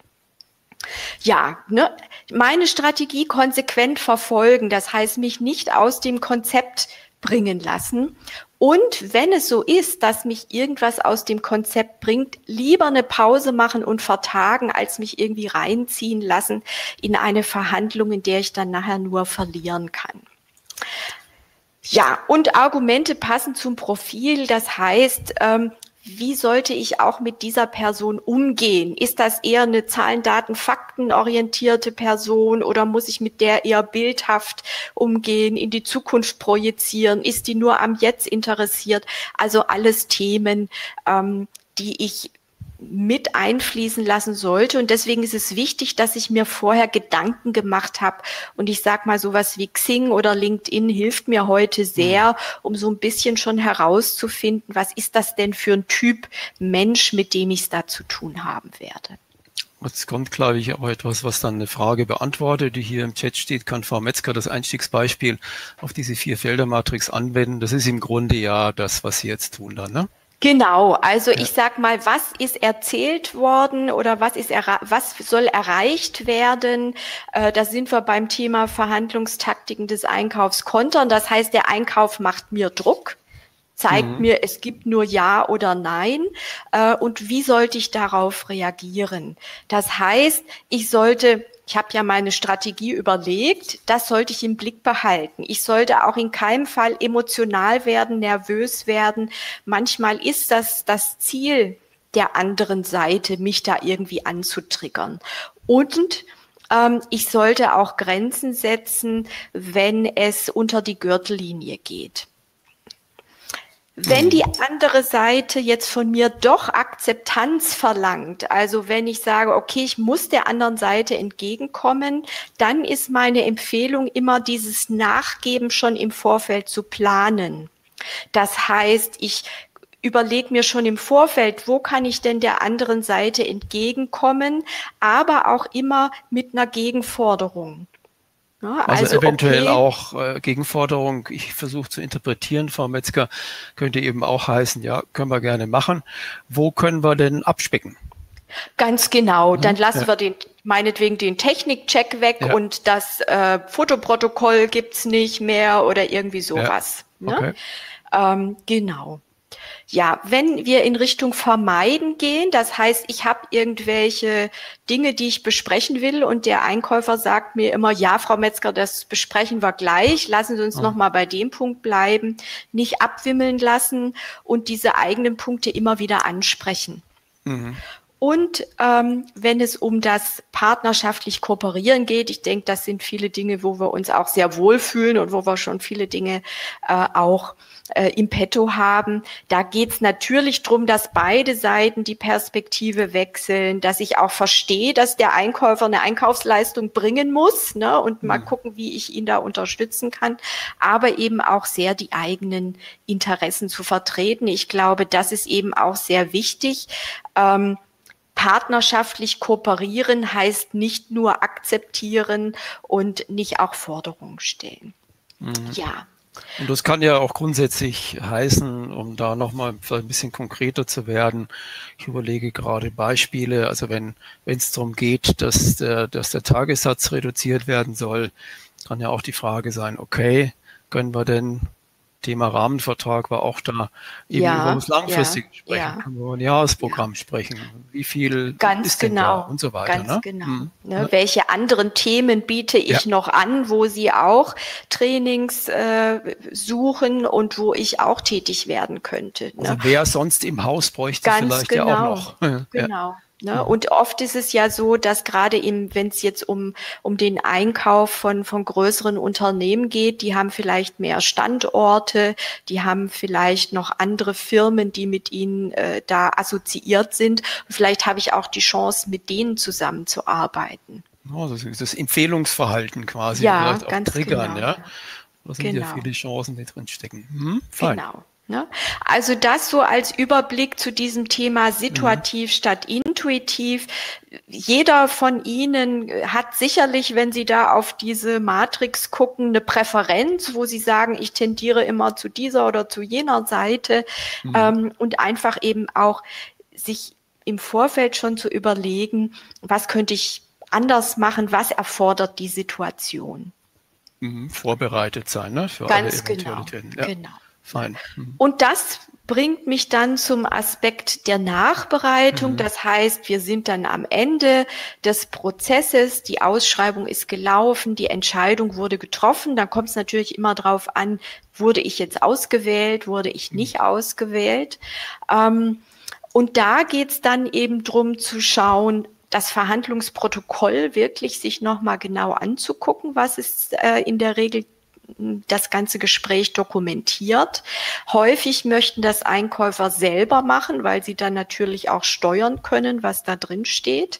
Ja, ne, meine Strategie konsequent verfolgen, das heißt, mich nicht aus dem Konzept bringen lassen. Und wenn es so ist, dass mich irgendwas aus dem Konzept bringt, lieber eine Pause machen und vertagen, als mich irgendwie reinziehen lassen in eine Verhandlung, in der ich dann nachher nur verlieren kann. Ja, und Argumente passen zum Profil, das heißt, ähm, wie sollte ich auch mit dieser Person umgehen? Ist das eher eine Zahlen, Daten, Fakten orientierte Person oder muss ich mit der eher bildhaft umgehen, in die Zukunft projizieren? Ist die nur am Jetzt interessiert? Also alles Themen, ähm, die ich mit einfließen lassen sollte. Und deswegen ist es wichtig, dass ich mir vorher Gedanken gemacht habe. Und ich sage mal, sowas wie Xing oder LinkedIn hilft mir heute sehr, um so ein bisschen schon herauszufinden, was ist das denn für ein Typ Mensch, mit dem ich es da zu tun haben werde. Jetzt kommt, glaube ich, auch etwas, was dann eine Frage beantwortet, die hier im Chat steht. Kann Frau Metzger das Einstiegsbeispiel auf diese Vier-Felder-Matrix anwenden? Das ist im Grunde ja das, was Sie jetzt tun dann, ne? Genau, also ja. Ich sag mal, was ist erzählt worden oder was ist was soll erreicht werden? Äh, da sind wir beim Thema Verhandlungstaktiken des Einkaufs kontern. Das heißt, der Einkauf macht mir Druck, zeigt mhm. mir, es gibt nur Ja oder Nein. Äh, und wie sollte ich darauf reagieren? Das heißt, ich sollte Ich habe ja meine Strategie überlegt, das sollte ich im Blick behalten. Ich sollte auch in keinem Fall emotional werden, nervös werden. Manchmal ist das das Ziel der anderen Seite, mich da irgendwie anzutriggern. Und ähm, ich sollte auch Grenzen setzen, wenn es unter die Gürtellinie geht. Wenn die andere Seite jetzt von mir doch Akzeptanz verlangt, also wenn ich sage, okay, ich muss der anderen Seite entgegenkommen, dann ist meine Empfehlung immer, dieses Nachgeben schon im Vorfeld zu planen. Das heißt, ich überlege mir schon im Vorfeld, wo kann ich denn der anderen Seite entgegenkommen, aber auch immer mit einer Gegenforderung. Ja, also, also eventuell okay. auch äh, Gegenforderung, ich versuche zu interpretieren, Frau Metzger, könnte eben auch heißen, ja, können wir gerne machen. Wo können wir denn abspecken? Ganz genau, dann mhm, lassen ja. wir den, meinetwegen den Technikcheck weg ja. und das äh, Fotoprotokoll gibt's nicht mehr oder irgendwie sowas. Ja. Okay. Ne? Ähm, genau. Ja, wenn wir in Richtung Vermeiden gehen, das heißt, ich habe irgendwelche Dinge, die ich besprechen will und der Einkäufer sagt mir immer, ja, Frau Metzger, das besprechen wir gleich, lassen Sie uns oh. noch mal bei dem Punkt bleiben, nicht abwimmeln lassen und diese eigenen Punkte immer wieder ansprechen. Mhm. Und ähm, wenn es um das partnerschaftlich Kooperieren geht, ich denke, das sind viele Dinge, wo wir uns auch sehr wohlfühlen und wo wir schon viele Dinge äh, auch äh, im Petto haben. Da geht es natürlich darum, dass beide Seiten die Perspektive wechseln, dass ich auch verstehe, dass der Einkäufer eine Einkaufsleistung bringen muss, ne, und mal mhm. gucken, wie ich ihn da unterstützen kann, aber eben auch sehr die eigenen Interessen zu vertreten. Ich glaube, das ist eben auch sehr wichtig. Ähm, Partnerschaftlich kooperieren heißt nicht nur akzeptieren und nicht auch Forderungen stellen. Mhm. Ja, Und das kann ja auch grundsätzlich heißen, um da nochmal vielleicht ein bisschen konkreter zu werden. Ich überlege gerade Beispiele, also wenn wenn es darum geht, dass der, dass der Tagessatz reduziert werden soll, kann ja auch die Frage sein, okay, können wir denn, Thema Rahmenvertrag war auch da, eben über Ja, das ja, Langfristige sprechen, ja, können wir über ein ja. Jahresprogramm sprechen, wie viel Ganz ist denn da genau, und so weiter, ganz ne? genau. Mhm. Ne, welche anderen Themen biete Ja, ich noch an, wo Sie auch Trainings äh, suchen und wo ich auch tätig werden könnte? Ne? also wer sonst im Haus bräuchte es Ganz vielleicht ja auch genau, noch. Ja. genau. Ne? Mhm. Und oft ist es ja so, dass gerade eben, wenn es jetzt um, um den Einkauf von, von größeren Unternehmen geht, die haben vielleicht mehr Standorte, die haben vielleicht noch andere Firmen, die mit ihnen äh, da assoziiert sind. Und vielleicht habe ich auch die Chance, mit denen zusammenzuarbeiten. Ja, das ist das Empfehlungsverhalten quasi, Ja, vielleicht auch ganz triggern, genau. ja. Da sind ja Genau. viele Chancen, die drin stecken. Mhm, fein. Genau. Ne? Also das so als Überblick zu diesem Thema Mhm. situativ statt intuitiv. Jeder von Ihnen hat sicherlich, wenn Sie da auf diese Matrix gucken, eine Präferenz, wo Sie sagen, ich tendiere immer zu dieser oder zu jener Seite, Mhm. ähm, und einfach eben auch sich im Vorfeld schon zu überlegen, was könnte ich anders machen, was erfordert die Situation. Mhm. Vorbereitet sein, ne, für alle Ganz genau, Eventualitäten. Ja, genau. Ne? fein. Mhm. Und das bringt mich dann zum Aspekt der Nachbereitung. Mhm. Das heißt, wir sind dann am Ende des Prozesses, die Ausschreibung ist gelaufen, die Entscheidung wurde getroffen. Dann kommt es natürlich immer darauf an, wurde ich jetzt ausgewählt, wurde ich Mhm. nicht ausgewählt. Ähm, und da geht es dann eben drum zu schauen, das Verhandlungsprotokoll wirklich sich nochmal genau anzugucken, was ist äh, in der Regel das ganze Gespräch dokumentiert. Häufig möchten das Einkäufer selber machen, weil sie dann natürlich auch steuern können, was da drin steht.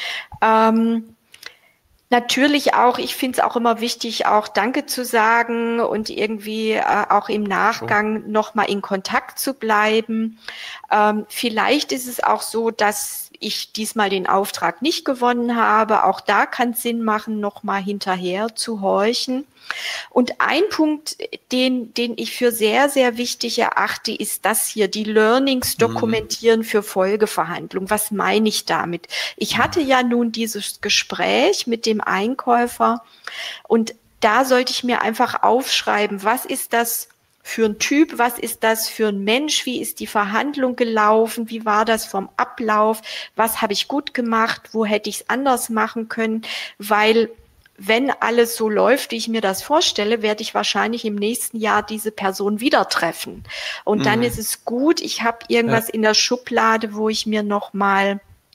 Ähm, Natürlich auch, ich finde es auch immer wichtig, auch Danke zu sagen und irgendwie äh, auch im So. Nachgang nochmal in Kontakt zu bleiben. Ähm, vielleicht ist es auch so, dass ich diesmal den Auftrag nicht gewonnen habe. Auch da kann es Sinn machen, nochmal hinterher zu horchen. Und ein Punkt, den, den ich für sehr, sehr wichtig erachte, ist das hier, die Learnings Mhm. dokumentieren für Folgeverhandlungen. Was meine ich damit? Ich hatte ja nun dieses Gespräch mit dem Einkäufer und da sollte ich mir einfach aufschreiben, was ist das für ein Typ, was ist das für ein Mensch, wie ist die Verhandlung gelaufen, wie war das vom Ablauf, was habe ich gut gemacht, wo hätte ich es anders machen können, weil wenn alles so läuft, wie ich mir das vorstelle, werde ich wahrscheinlich im nächsten Jahr diese Person wieder treffen. Und dann Mhm. ist es gut, ich habe Ja. irgendwas in der Schublade, wo ich mir noch mal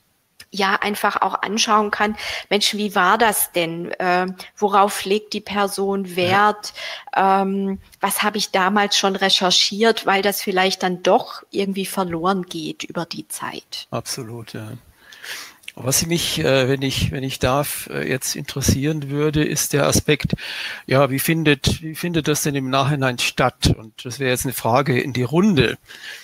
ja einfach auch anschauen kann, Mensch, wie war das denn? Äh, worauf legt die Person Ja, Wert? Ähm, was habe ich damals schon recherchiert, weil das vielleicht dann doch irgendwie verloren geht über die Zeit. absolut, ja. Was mich, äh, wenn ich, wenn ich darf, äh, jetzt interessieren würde, ist der Aspekt, ja, wie findet, wie findet das denn im Nachhinein statt? Und das wäre jetzt eine Frage in die Runde.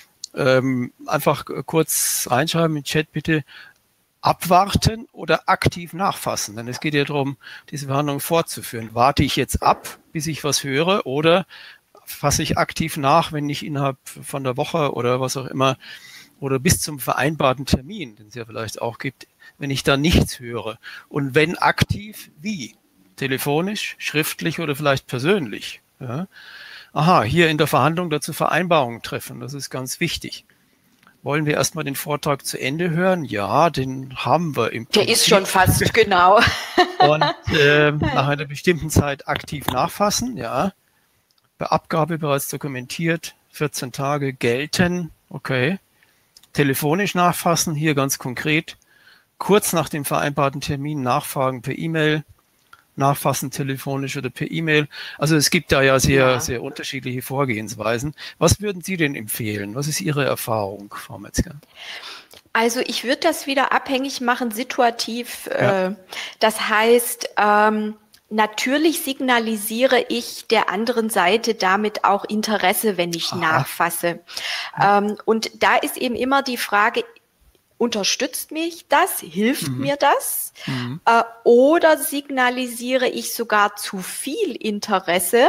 Ähm, einfach kurz reinschreiben im Chat bitte, abwarten oder aktiv nachfassen? Denn es geht ja darum, diese Verhandlung fortzuführen. Warte ich jetzt ab, bis ich was höre, oder fasse ich aktiv nach, wenn ich innerhalb von der Woche oder was auch immer oder bis zum vereinbarten Termin, den es ja vielleicht auch gibt, wenn ich da nichts höre? Und wenn aktiv, wie? Telefonisch, schriftlich oder vielleicht persönlich? Ja? Aha, hier in der Verhandlung dazu Vereinbarungen treffen, das ist ganz wichtig. Wollen wir erstmal den Vortrag zu Ende hören? Ja, den haben wir im Der ist Prinzip. schon fast, genau. Und äh, nach einer bestimmten Zeit aktiv nachfassen, ja. Bei Abgabe bereits dokumentiert, vierzehn Tage gelten, okay. Telefonisch nachfassen, hier ganz konkret. Kurz nach dem vereinbarten Termin nachfragen per E-Mail, nachfassen telefonisch oder per E-Mail. Also es gibt da ja sehr, Ja. sehr unterschiedliche Vorgehensweisen. Was würden Sie denn empfehlen? Was ist Ihre Erfahrung, Frau Metzger? Also ich würde das wieder abhängig machen, situativ. Ja. Äh, das heißt, ähm, natürlich signalisiere ich der anderen Seite damit auch Interesse, wenn ich Aha. nachfasse. Ja. Ähm, und da ist eben immer die Frage, unterstützt mich das? Hilft Mhm. mir das? Mhm. Äh, oder signalisiere ich sogar zu viel Interesse?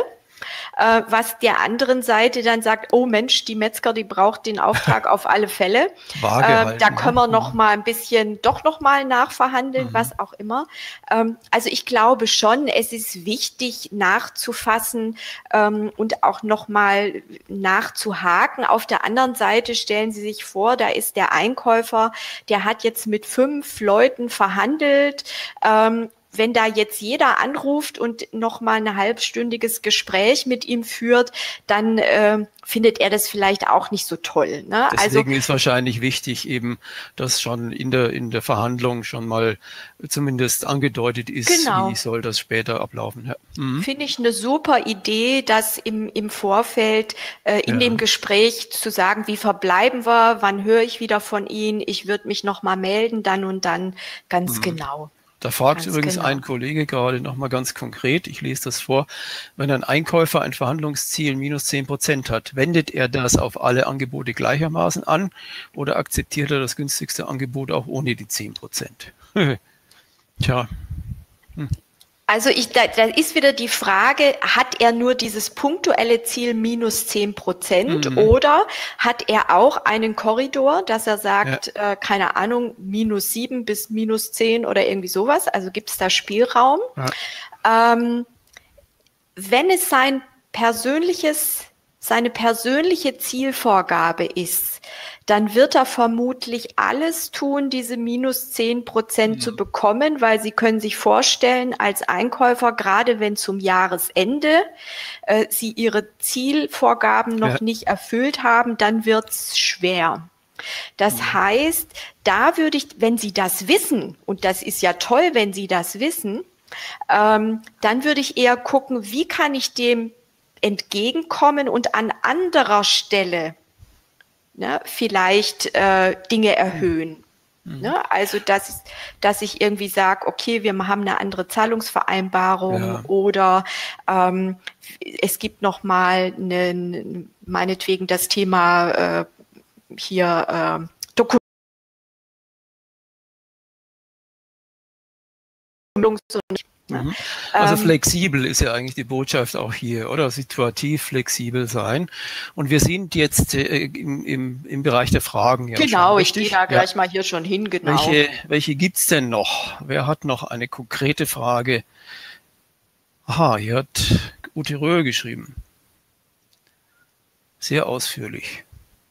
äh, was der anderen Seite dann sagt, oh Mensch, die Metzger, die braucht den Auftrag auf alle Fälle. Waage äh, halten, da können wir ne? noch mal ein bisschen, doch noch mal nachverhandeln, Mhm. was auch immer. Ähm, also ich glaube schon, es ist wichtig nachzufassen ähm, und auch noch mal nachzuhaken. Auf der anderen Seite stellen Sie sich vor, da ist der Einkäufer, der hat jetzt mit fünf Leuten verhandelt. Ähm, wenn da jetzt jeder anruft und noch mal ein halbstündiges Gespräch mit ihm führt, dann äh, findet er das vielleicht auch nicht so toll. Ne? Deswegen Also, ist wahrscheinlich wichtig eben, dass schon in der, in der Verhandlung schon mal zumindest angedeutet ist, genau. wie soll das später ablaufen. Ja. Mhm. Finde ich eine super Idee, das im, im Vorfeld äh, in Ja. dem Gespräch zu sagen, wie verbleiben wir, wann höre ich wieder von Ihnen, ich würde mich noch mal melden, dann und dann, ganz Mhm. genau. Da fragt Ganz übrigens genau. ein Kollege gerade nochmal ganz konkret, ich lese das vor, wenn ein Einkäufer ein Verhandlungsziel minus zehn Prozent hat, wendet er das auf alle Angebote gleichermaßen an oder akzeptiert er das günstigste Angebot auch ohne die zehn Prozent? Tja. Hm. Also ich, da, da ist wieder die Frage, hat er nur dieses punktuelle Ziel minus zehn Prozent Mhm. oder hat er auch einen Korridor, dass er sagt, Ja. äh, keine Ahnung, minus sieben bis minus zehn oder irgendwie sowas? Also gibt es da Spielraum? Ja. Ähm, wenn es sein persönliches, seine persönliche Zielvorgabe ist, dann wird er vermutlich alles tun, diese minus zehn Prozent Mhm. zu bekommen, weil Sie können sich vorstellen, als Einkäufer, gerade wenn zum Jahresende äh, Sie Ihre Zielvorgaben noch Ja. nicht erfüllt haben, dann wird's schwer. Das Mhm. heißt, da würde ich, wenn Sie das wissen, und das ist ja toll, wenn Sie das wissen, ähm, dann würde ich eher gucken, wie kann ich dem entgegenkommen und an anderer Stelle ne, vielleicht äh, Dinge erhöhen. Mhm. Ne? Also, dass, dass ich irgendwie sage, okay, wir haben eine andere Zahlungsvereinbarung Ja. oder ähm, es gibt noch mal eine, meinetwegen das Thema äh, hier äh, Dokumentation. Mhm. Also Ähm, flexibel ist ja eigentlich die Botschaft auch hier, oder? Situativ flexibel sein. Und wir sind jetzt äh, im, im, im Bereich der Fragen ja genau, schon, ich gehe richtig? da Ja. gleich mal hier schon hin, genau. Welche, welche gibt's denn noch? Wer hat noch eine konkrete Frage? Aha, hier hat Ute Röhl geschrieben. Sehr ausführlich.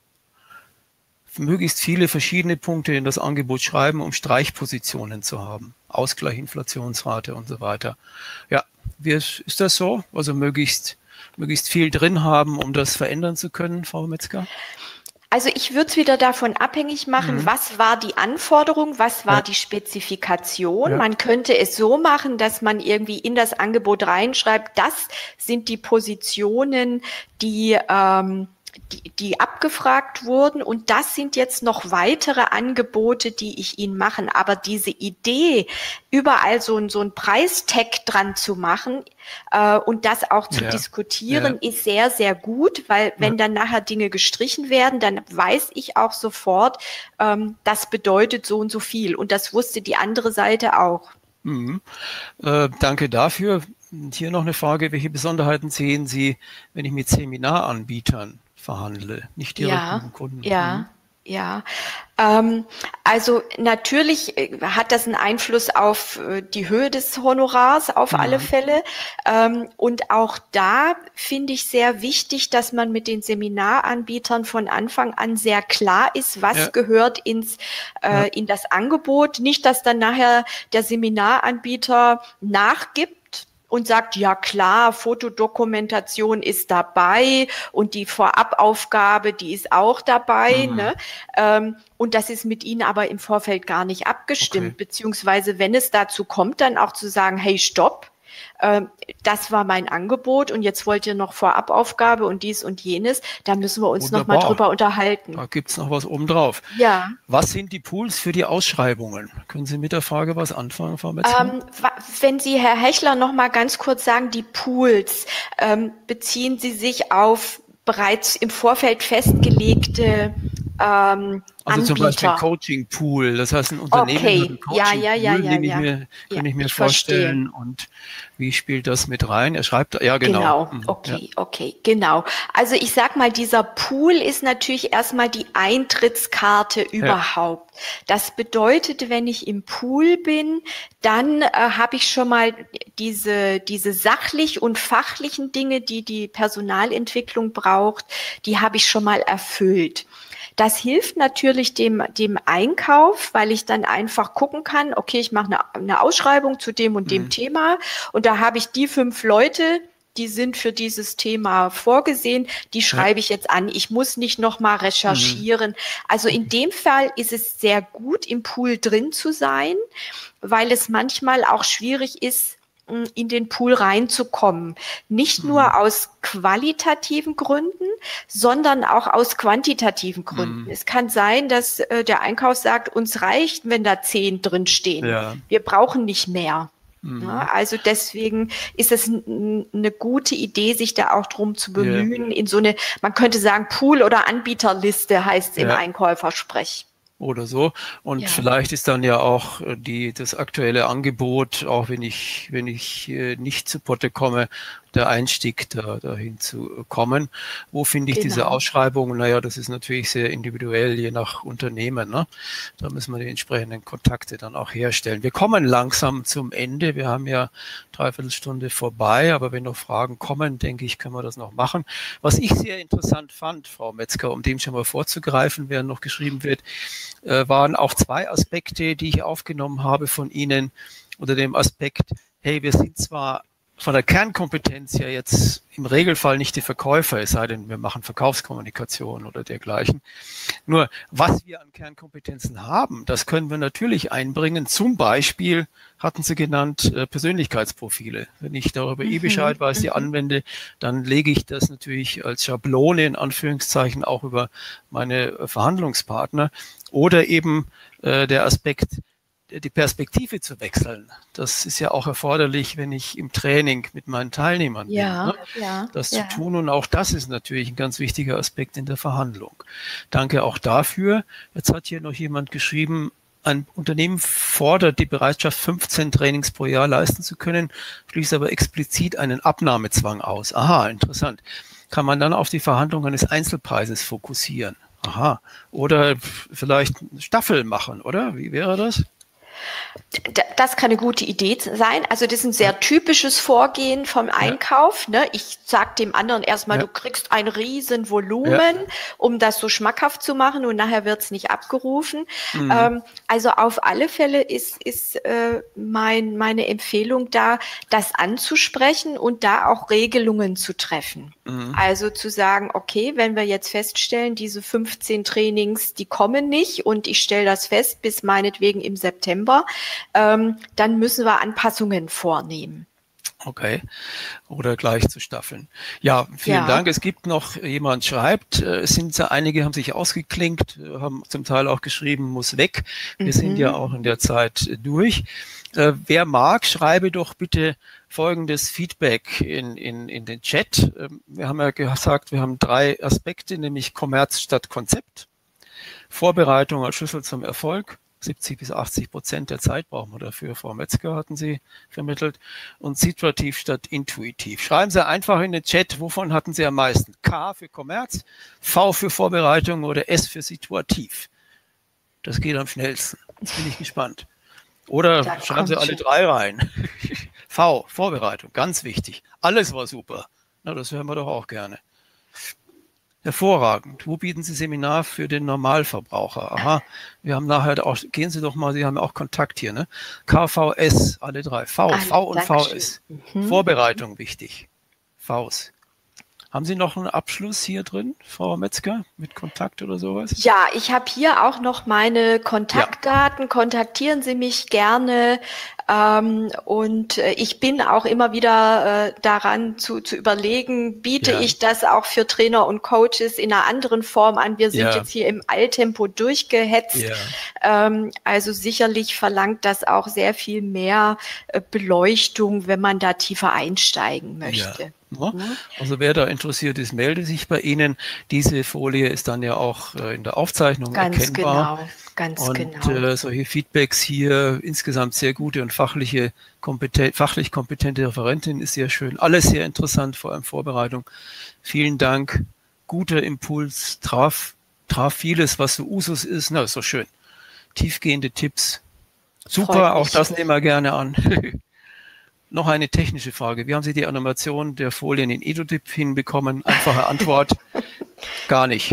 Möglichst viele verschiedene Punkte in das Angebot schreiben, um Streichpositionen zu haben. Ausgleich, Inflationsrate und so weiter. Ja, wie ist, ist das so? Also möglichst, möglichst viel drin haben, um das verändern zu können, Frau Metzger? Also ich würde es wieder davon abhängig machen, Mhm. was war die Anforderung, was war Ja. die Spezifikation. Ja. Man könnte es so machen, dass man irgendwie in das Angebot reinschreibt, das sind die Positionen, die ähm, Die, die abgefragt wurden und das sind jetzt noch weitere Angebote, die ich Ihnen machen. Aber diese Idee, überall so ein, so ein Preistag dran zu machen äh, und das auch zu Ja. diskutieren, Ja. ist sehr, sehr gut, weil wenn Ja. dann nachher Dinge gestrichen werden, dann weiß ich auch sofort, ähm, das bedeutet so und so viel. Und das wusste die andere Seite auch. Mhm. Äh, danke dafür. Und hier noch eine Frage. Welche Besonderheiten sehen Sie, wenn ich mit Seminaranbietern verhandle, nicht direkt Ja, mit dem Kunden? ja, Mhm. ja. Ähm, also natürlich äh, hat das einen Einfluss auf äh, die Höhe des Honorars auf alle Mhm. Fälle. Ähm, und auch da finde ich sehr wichtig, dass man mit den Seminaranbietern von Anfang an sehr klar ist, was Ja. gehört ins Ja. äh, in das Angebot. Nicht, dass dann nachher der Seminaranbieter nachgibt und sagt, ja klar, Fotodokumentation ist dabei und die Vorabaufgabe, die ist auch dabei. Mhm. Ne? Ähm, und das ist mit Ihnen aber im Vorfeld gar nicht abgestimmt, Okay. beziehungsweise wenn es dazu kommt, dann auch zu sagen, hey, stopp, ähm, das war mein Angebot und jetzt wollt ihr noch Vorabaufgabe und dies und jenes, da müssen wir uns nochmal Wunderbar. drüber unterhalten. Da gibt es noch was obendrauf. Ja. Was sind die Pools für die Ausschreibungen? Können Sie mit der Frage was anfangen, Frau Metzger? Ähm, wa- wenn Sie, Herr Hechler, noch mal ganz kurz sagen, die Pools, ähm, beziehen Sie sich auf bereits im Vorfeld festgelegte ähm, Also zum Beispiel Anbieter. Coaching Pool, das heißt ein Unternehmen Okay, hat ein ja, Coaching ja, ja, Pool, ja, nehme ich ja. mir, Ja, kann ich mir ich verstehe. vorstellen. Und wie spielt das mit rein? Er schreibt, ja genau. Genau, Mhm, ja. okay, okay, genau. Also ich sag mal, dieser Pool ist natürlich erstmal die Eintrittskarte Ja. überhaupt. Das bedeutet, wenn ich im Pool bin, dann äh, habe ich schon mal diese, diese sachlich und fachlichen Dinge, die die Personalentwicklung braucht, die habe ich schon mal erfüllt. Das hilft natürlich dem, dem Einkauf, weil ich dann einfach gucken kann, okay, ich mache eine, eine Ausschreibung zu dem und dem Mhm. Thema und da habe ich die fünf Leute, die sind für dieses Thema vorgesehen, die schreibe ich jetzt an. Ich muss nicht nochmal recherchieren. Also in dem Fall ist es sehr gut, im Pool drin zu sein, weil es manchmal auch schwierig ist, in den Pool reinzukommen. Nicht nur aus qualitativen Gründen, sondern auch aus quantitativen Gründen. Mhm. Es kann sein, dass äh, der Einkauf sagt, uns reicht, wenn da zehn drin stehen. Ja. Wir brauchen nicht mehr. Mhm. Ja, also deswegen ist es n- eine gute Idee, sich da auch drum zu bemühen, Ja. in so eine, man könnte sagen, Pool- oder Anbieterliste heißt es im Ja. Einkäufersprech. Oder so. Und Ja. vielleicht ist dann ja auch äh, die, das aktuelle Angebot, auch wenn ich, wenn ich äh, nicht zu Potte komme, der Einstieg da, dahin zu kommen. Wo finde ich Genau. diese Ausschreibung? Naja, das ist natürlich sehr individuell, je nach Unternehmen. Ne? Da müssen wir die entsprechenden Kontakte dann auch herstellen. Wir kommen langsam zum Ende. Wir haben ja dreiviertel Stunde vorbei, aber wenn noch Fragen kommen, denke ich, können wir das noch machen. Was ich sehr interessant fand, Frau Metzger, um dem schon mal vorzugreifen, während noch geschrieben wird, äh, waren auch zwei Aspekte, die ich aufgenommen habe von Ihnen unter dem Aspekt, hey, wir sind zwar von der Kernkompetenz ja jetzt im Regelfall nicht die Verkäufer, es sei denn, wir machen Verkaufskommunikation oder dergleichen. Nur, was wir an Kernkompetenzen haben, das können wir natürlich einbringen. Zum Beispiel, hatten Sie genannt, Persönlichkeitsprofile. Wenn ich darüber mhm. eh Bescheid weiß, die anwende, dann lege ich das natürlich als Schablone in Anführungszeichen auch über meine Verhandlungspartner. Oder eben äh, der Aspekt, die Perspektive zu wechseln. Das ist ja auch erforderlich, wenn ich im Training mit meinen Teilnehmern ja, bin, ne? ja, das ja. zu tun. Und auch das ist natürlich ein ganz wichtiger Aspekt in der Verhandlung. Danke auch dafür. Jetzt hat hier noch jemand geschrieben, ein Unternehmen fordert die Bereitschaft, fünfzehn Trainings pro Jahr leisten zu können, schließt aber explizit einen Abnahmezwang aus. Aha, interessant. Kann man dann auf die Verhandlung eines Einzelpreises fokussieren? Aha. Oder vielleicht Staffel machen, oder? Wie wäre das? Das kann eine gute Idee sein. Also das ist ein sehr typisches Vorgehen vom Einkauf. Ne? Ich sage dem anderen erstmal, ja. du kriegst ein riesen Volumen, ja. um das so schmackhaft zu machen und nachher wird es nicht abgerufen. Mhm. Ähm, also auf alle Fälle ist, ist äh, mein, meine Empfehlung da, das anzusprechen und da auch Regelungen zu treffen. Mhm. Also zu sagen, okay, wenn wir jetzt feststellen, diese fünfzehn Trainings, die kommen nicht und ich stelle das fest bis meinetwegen im September, ähm, dann müssen wir Anpassungen vornehmen. Okay. Oder gleich zu staffeln. Ja, vielen ja. Dank. Es gibt noch jemand schreibt, es sind ja einige, haben sich ausgeklinkt, haben zum Teil auch geschrieben, muss weg. Wir mhm. sind ja auch in der Zeit durch. Äh, wer mag, schreibe doch bitte folgendes Feedback in, in, in den Chat. Wir haben ja gesagt, wir haben drei Aspekte, nämlich Kommerz statt Konzept, Vorbereitung als Schlüssel zum Erfolg, siebzig bis achtzig Prozent der Zeit brauchen wir dafür. Frau Metzger hatten Sie vermittelt. Und situativ statt intuitiv. Schreiben Sie einfach in den Chat, wovon hatten Sie am meisten? K für Kommerz, V für Vorbereitung oder S für situativ. Das geht am schnellsten. Jetzt bin ich gespannt. Oder da schreiben Sie alle schon. drei rein. V, Vorbereitung, ganz wichtig. Alles war super. Na, das hören wir doch auch gerne. Hervorragend. Wo bieten Sie Seminar für den Normalverbraucher? Aha, wir haben nachher auch, gehen Sie doch mal, Sie haben ja auch Kontakt hier, ne? K V S, alle drei. V, alle, V und V S. Mhm. Vorbereitung wichtig. Vs. Haben Sie noch einen Abschluss hier drin, Frau Metzger, mit Kontakt oder sowas? Ja, ich habe hier auch noch meine Kontaktdaten. Ja. Kontaktieren Sie mich gerne. Ähm, und äh, ich bin auch immer wieder äh, daran zu, zu überlegen, biete ja. ich das auch für Trainer und Coaches in einer anderen Form an. Wir sind ja. jetzt hier im Eiltempo durchgehetzt. Ja. Ähm, also sicherlich verlangt das auch sehr viel mehr äh, Beleuchtung, wenn man da tiefer einsteigen möchte. Ja. Ne? Also wer da interessiert ist, melde sich bei Ihnen. Diese Folie ist dann ja auch äh, in der Aufzeichnung Ganz erkennbar. genau, ganz und genau. Äh, solche Feedbacks hier, insgesamt sehr gute und fachliche, kompeten fachlich kompetente Referentin, ist sehr schön. Alles sehr interessant, vor allem Vorbereitung. Vielen Dank. Guter Impuls, traf, traf vieles, was so Usus ist. Na, ist doch schön. Tiefgehende Tipps. Super, auch das nehmen wir gerne an. Noch eine technische Frage. Wie haben Sie die Animation der Folien in EduTip hinbekommen? Einfache Antwort, gar nicht.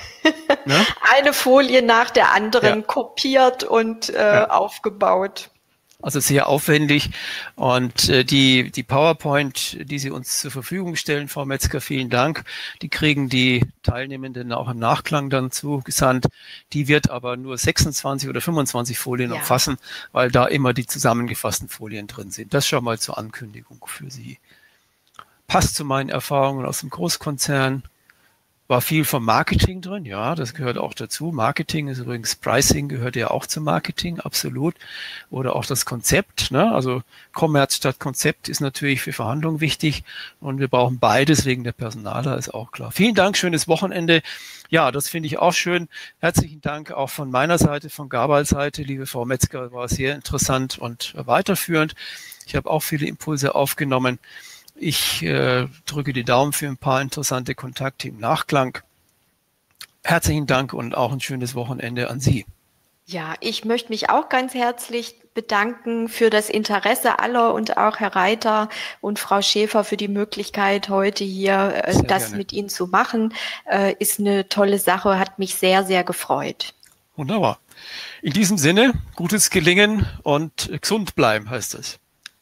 Ne? Eine Folie nach der anderen ja. kopiert und äh, ja. aufgebaut. Also sehr aufwendig. Und äh, die, die PowerPoint, die Sie uns zur Verfügung stellen, Frau Metzger, vielen Dank. Die kriegen die Teilnehmenden auch im Nachklang dann zugesandt. Die wird aber nur sechsundzwanzig oder fünfundzwanzig Folien ja. umfassen, weil da immer die zusammengefassten Folien drin sind. Das schon mal zur Ankündigung für Sie. Passt zu meinen Erfahrungen aus dem Großkonzern. War viel vom Marketing drin, ja, das gehört auch dazu. Marketing ist übrigens, Pricing gehört ja auch zum Marketing, absolut. Oder auch das Konzept, ne? Also Kommerz statt Konzept ist natürlich für Verhandlungen wichtig und wir brauchen beides wegen der Personaler, ist auch klar. Vielen Dank, schönes Wochenende. Ja, das finde ich auch schön. Herzlichen Dank auch von meiner Seite, von Gabals Seite, liebe Frau Metzger, war sehr interessant und weiterführend. Ich habe auch viele Impulse aufgenommen. Ich äh, drücke die Daumen für ein paar interessante Kontakte im Nachklang. Herzlichen Dank und auch ein schönes Wochenende an Sie. Ja, ich möchte mich auch ganz herzlich bedanken für das Interesse aller und auch Herr Reiter und Frau Schäfer für die Möglichkeit, heute hier äh, das gerne. mit Ihnen zu machen. Äh, ist eine tolle Sache, hat mich sehr, sehr gefreut. Wunderbar. In diesem Sinne, gutes Gelingen und gesund bleiben, heißt es.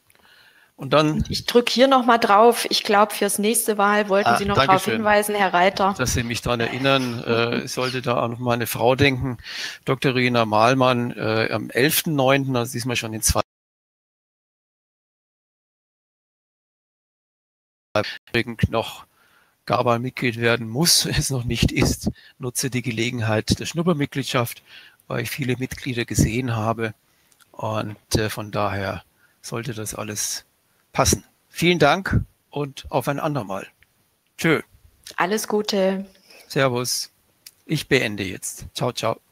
Und dann. Ich drücke hier nochmal drauf. Ich glaube, fürs nächste Mal wollten ah, Sie noch darauf hinweisen, Herr Reiter. Dass Sie mich daran erinnern, äh, ich sollte da auch noch mal eine Frau denken, Doktor Rena Mahlmann, äh, am elften neunten, also diesmal schon in zwei noch Gabal-Mitglied werden muss, es noch nicht ist, nutze die Gelegenheit der Schnuppermitgliedschaft, weil ich viele Mitglieder gesehen habe. Und äh, von daher sollte das alles passen. Vielen Dank und auf ein andermal. Tschö. Alles Gute. Servus. Ich beende jetzt. Ciao, ciao.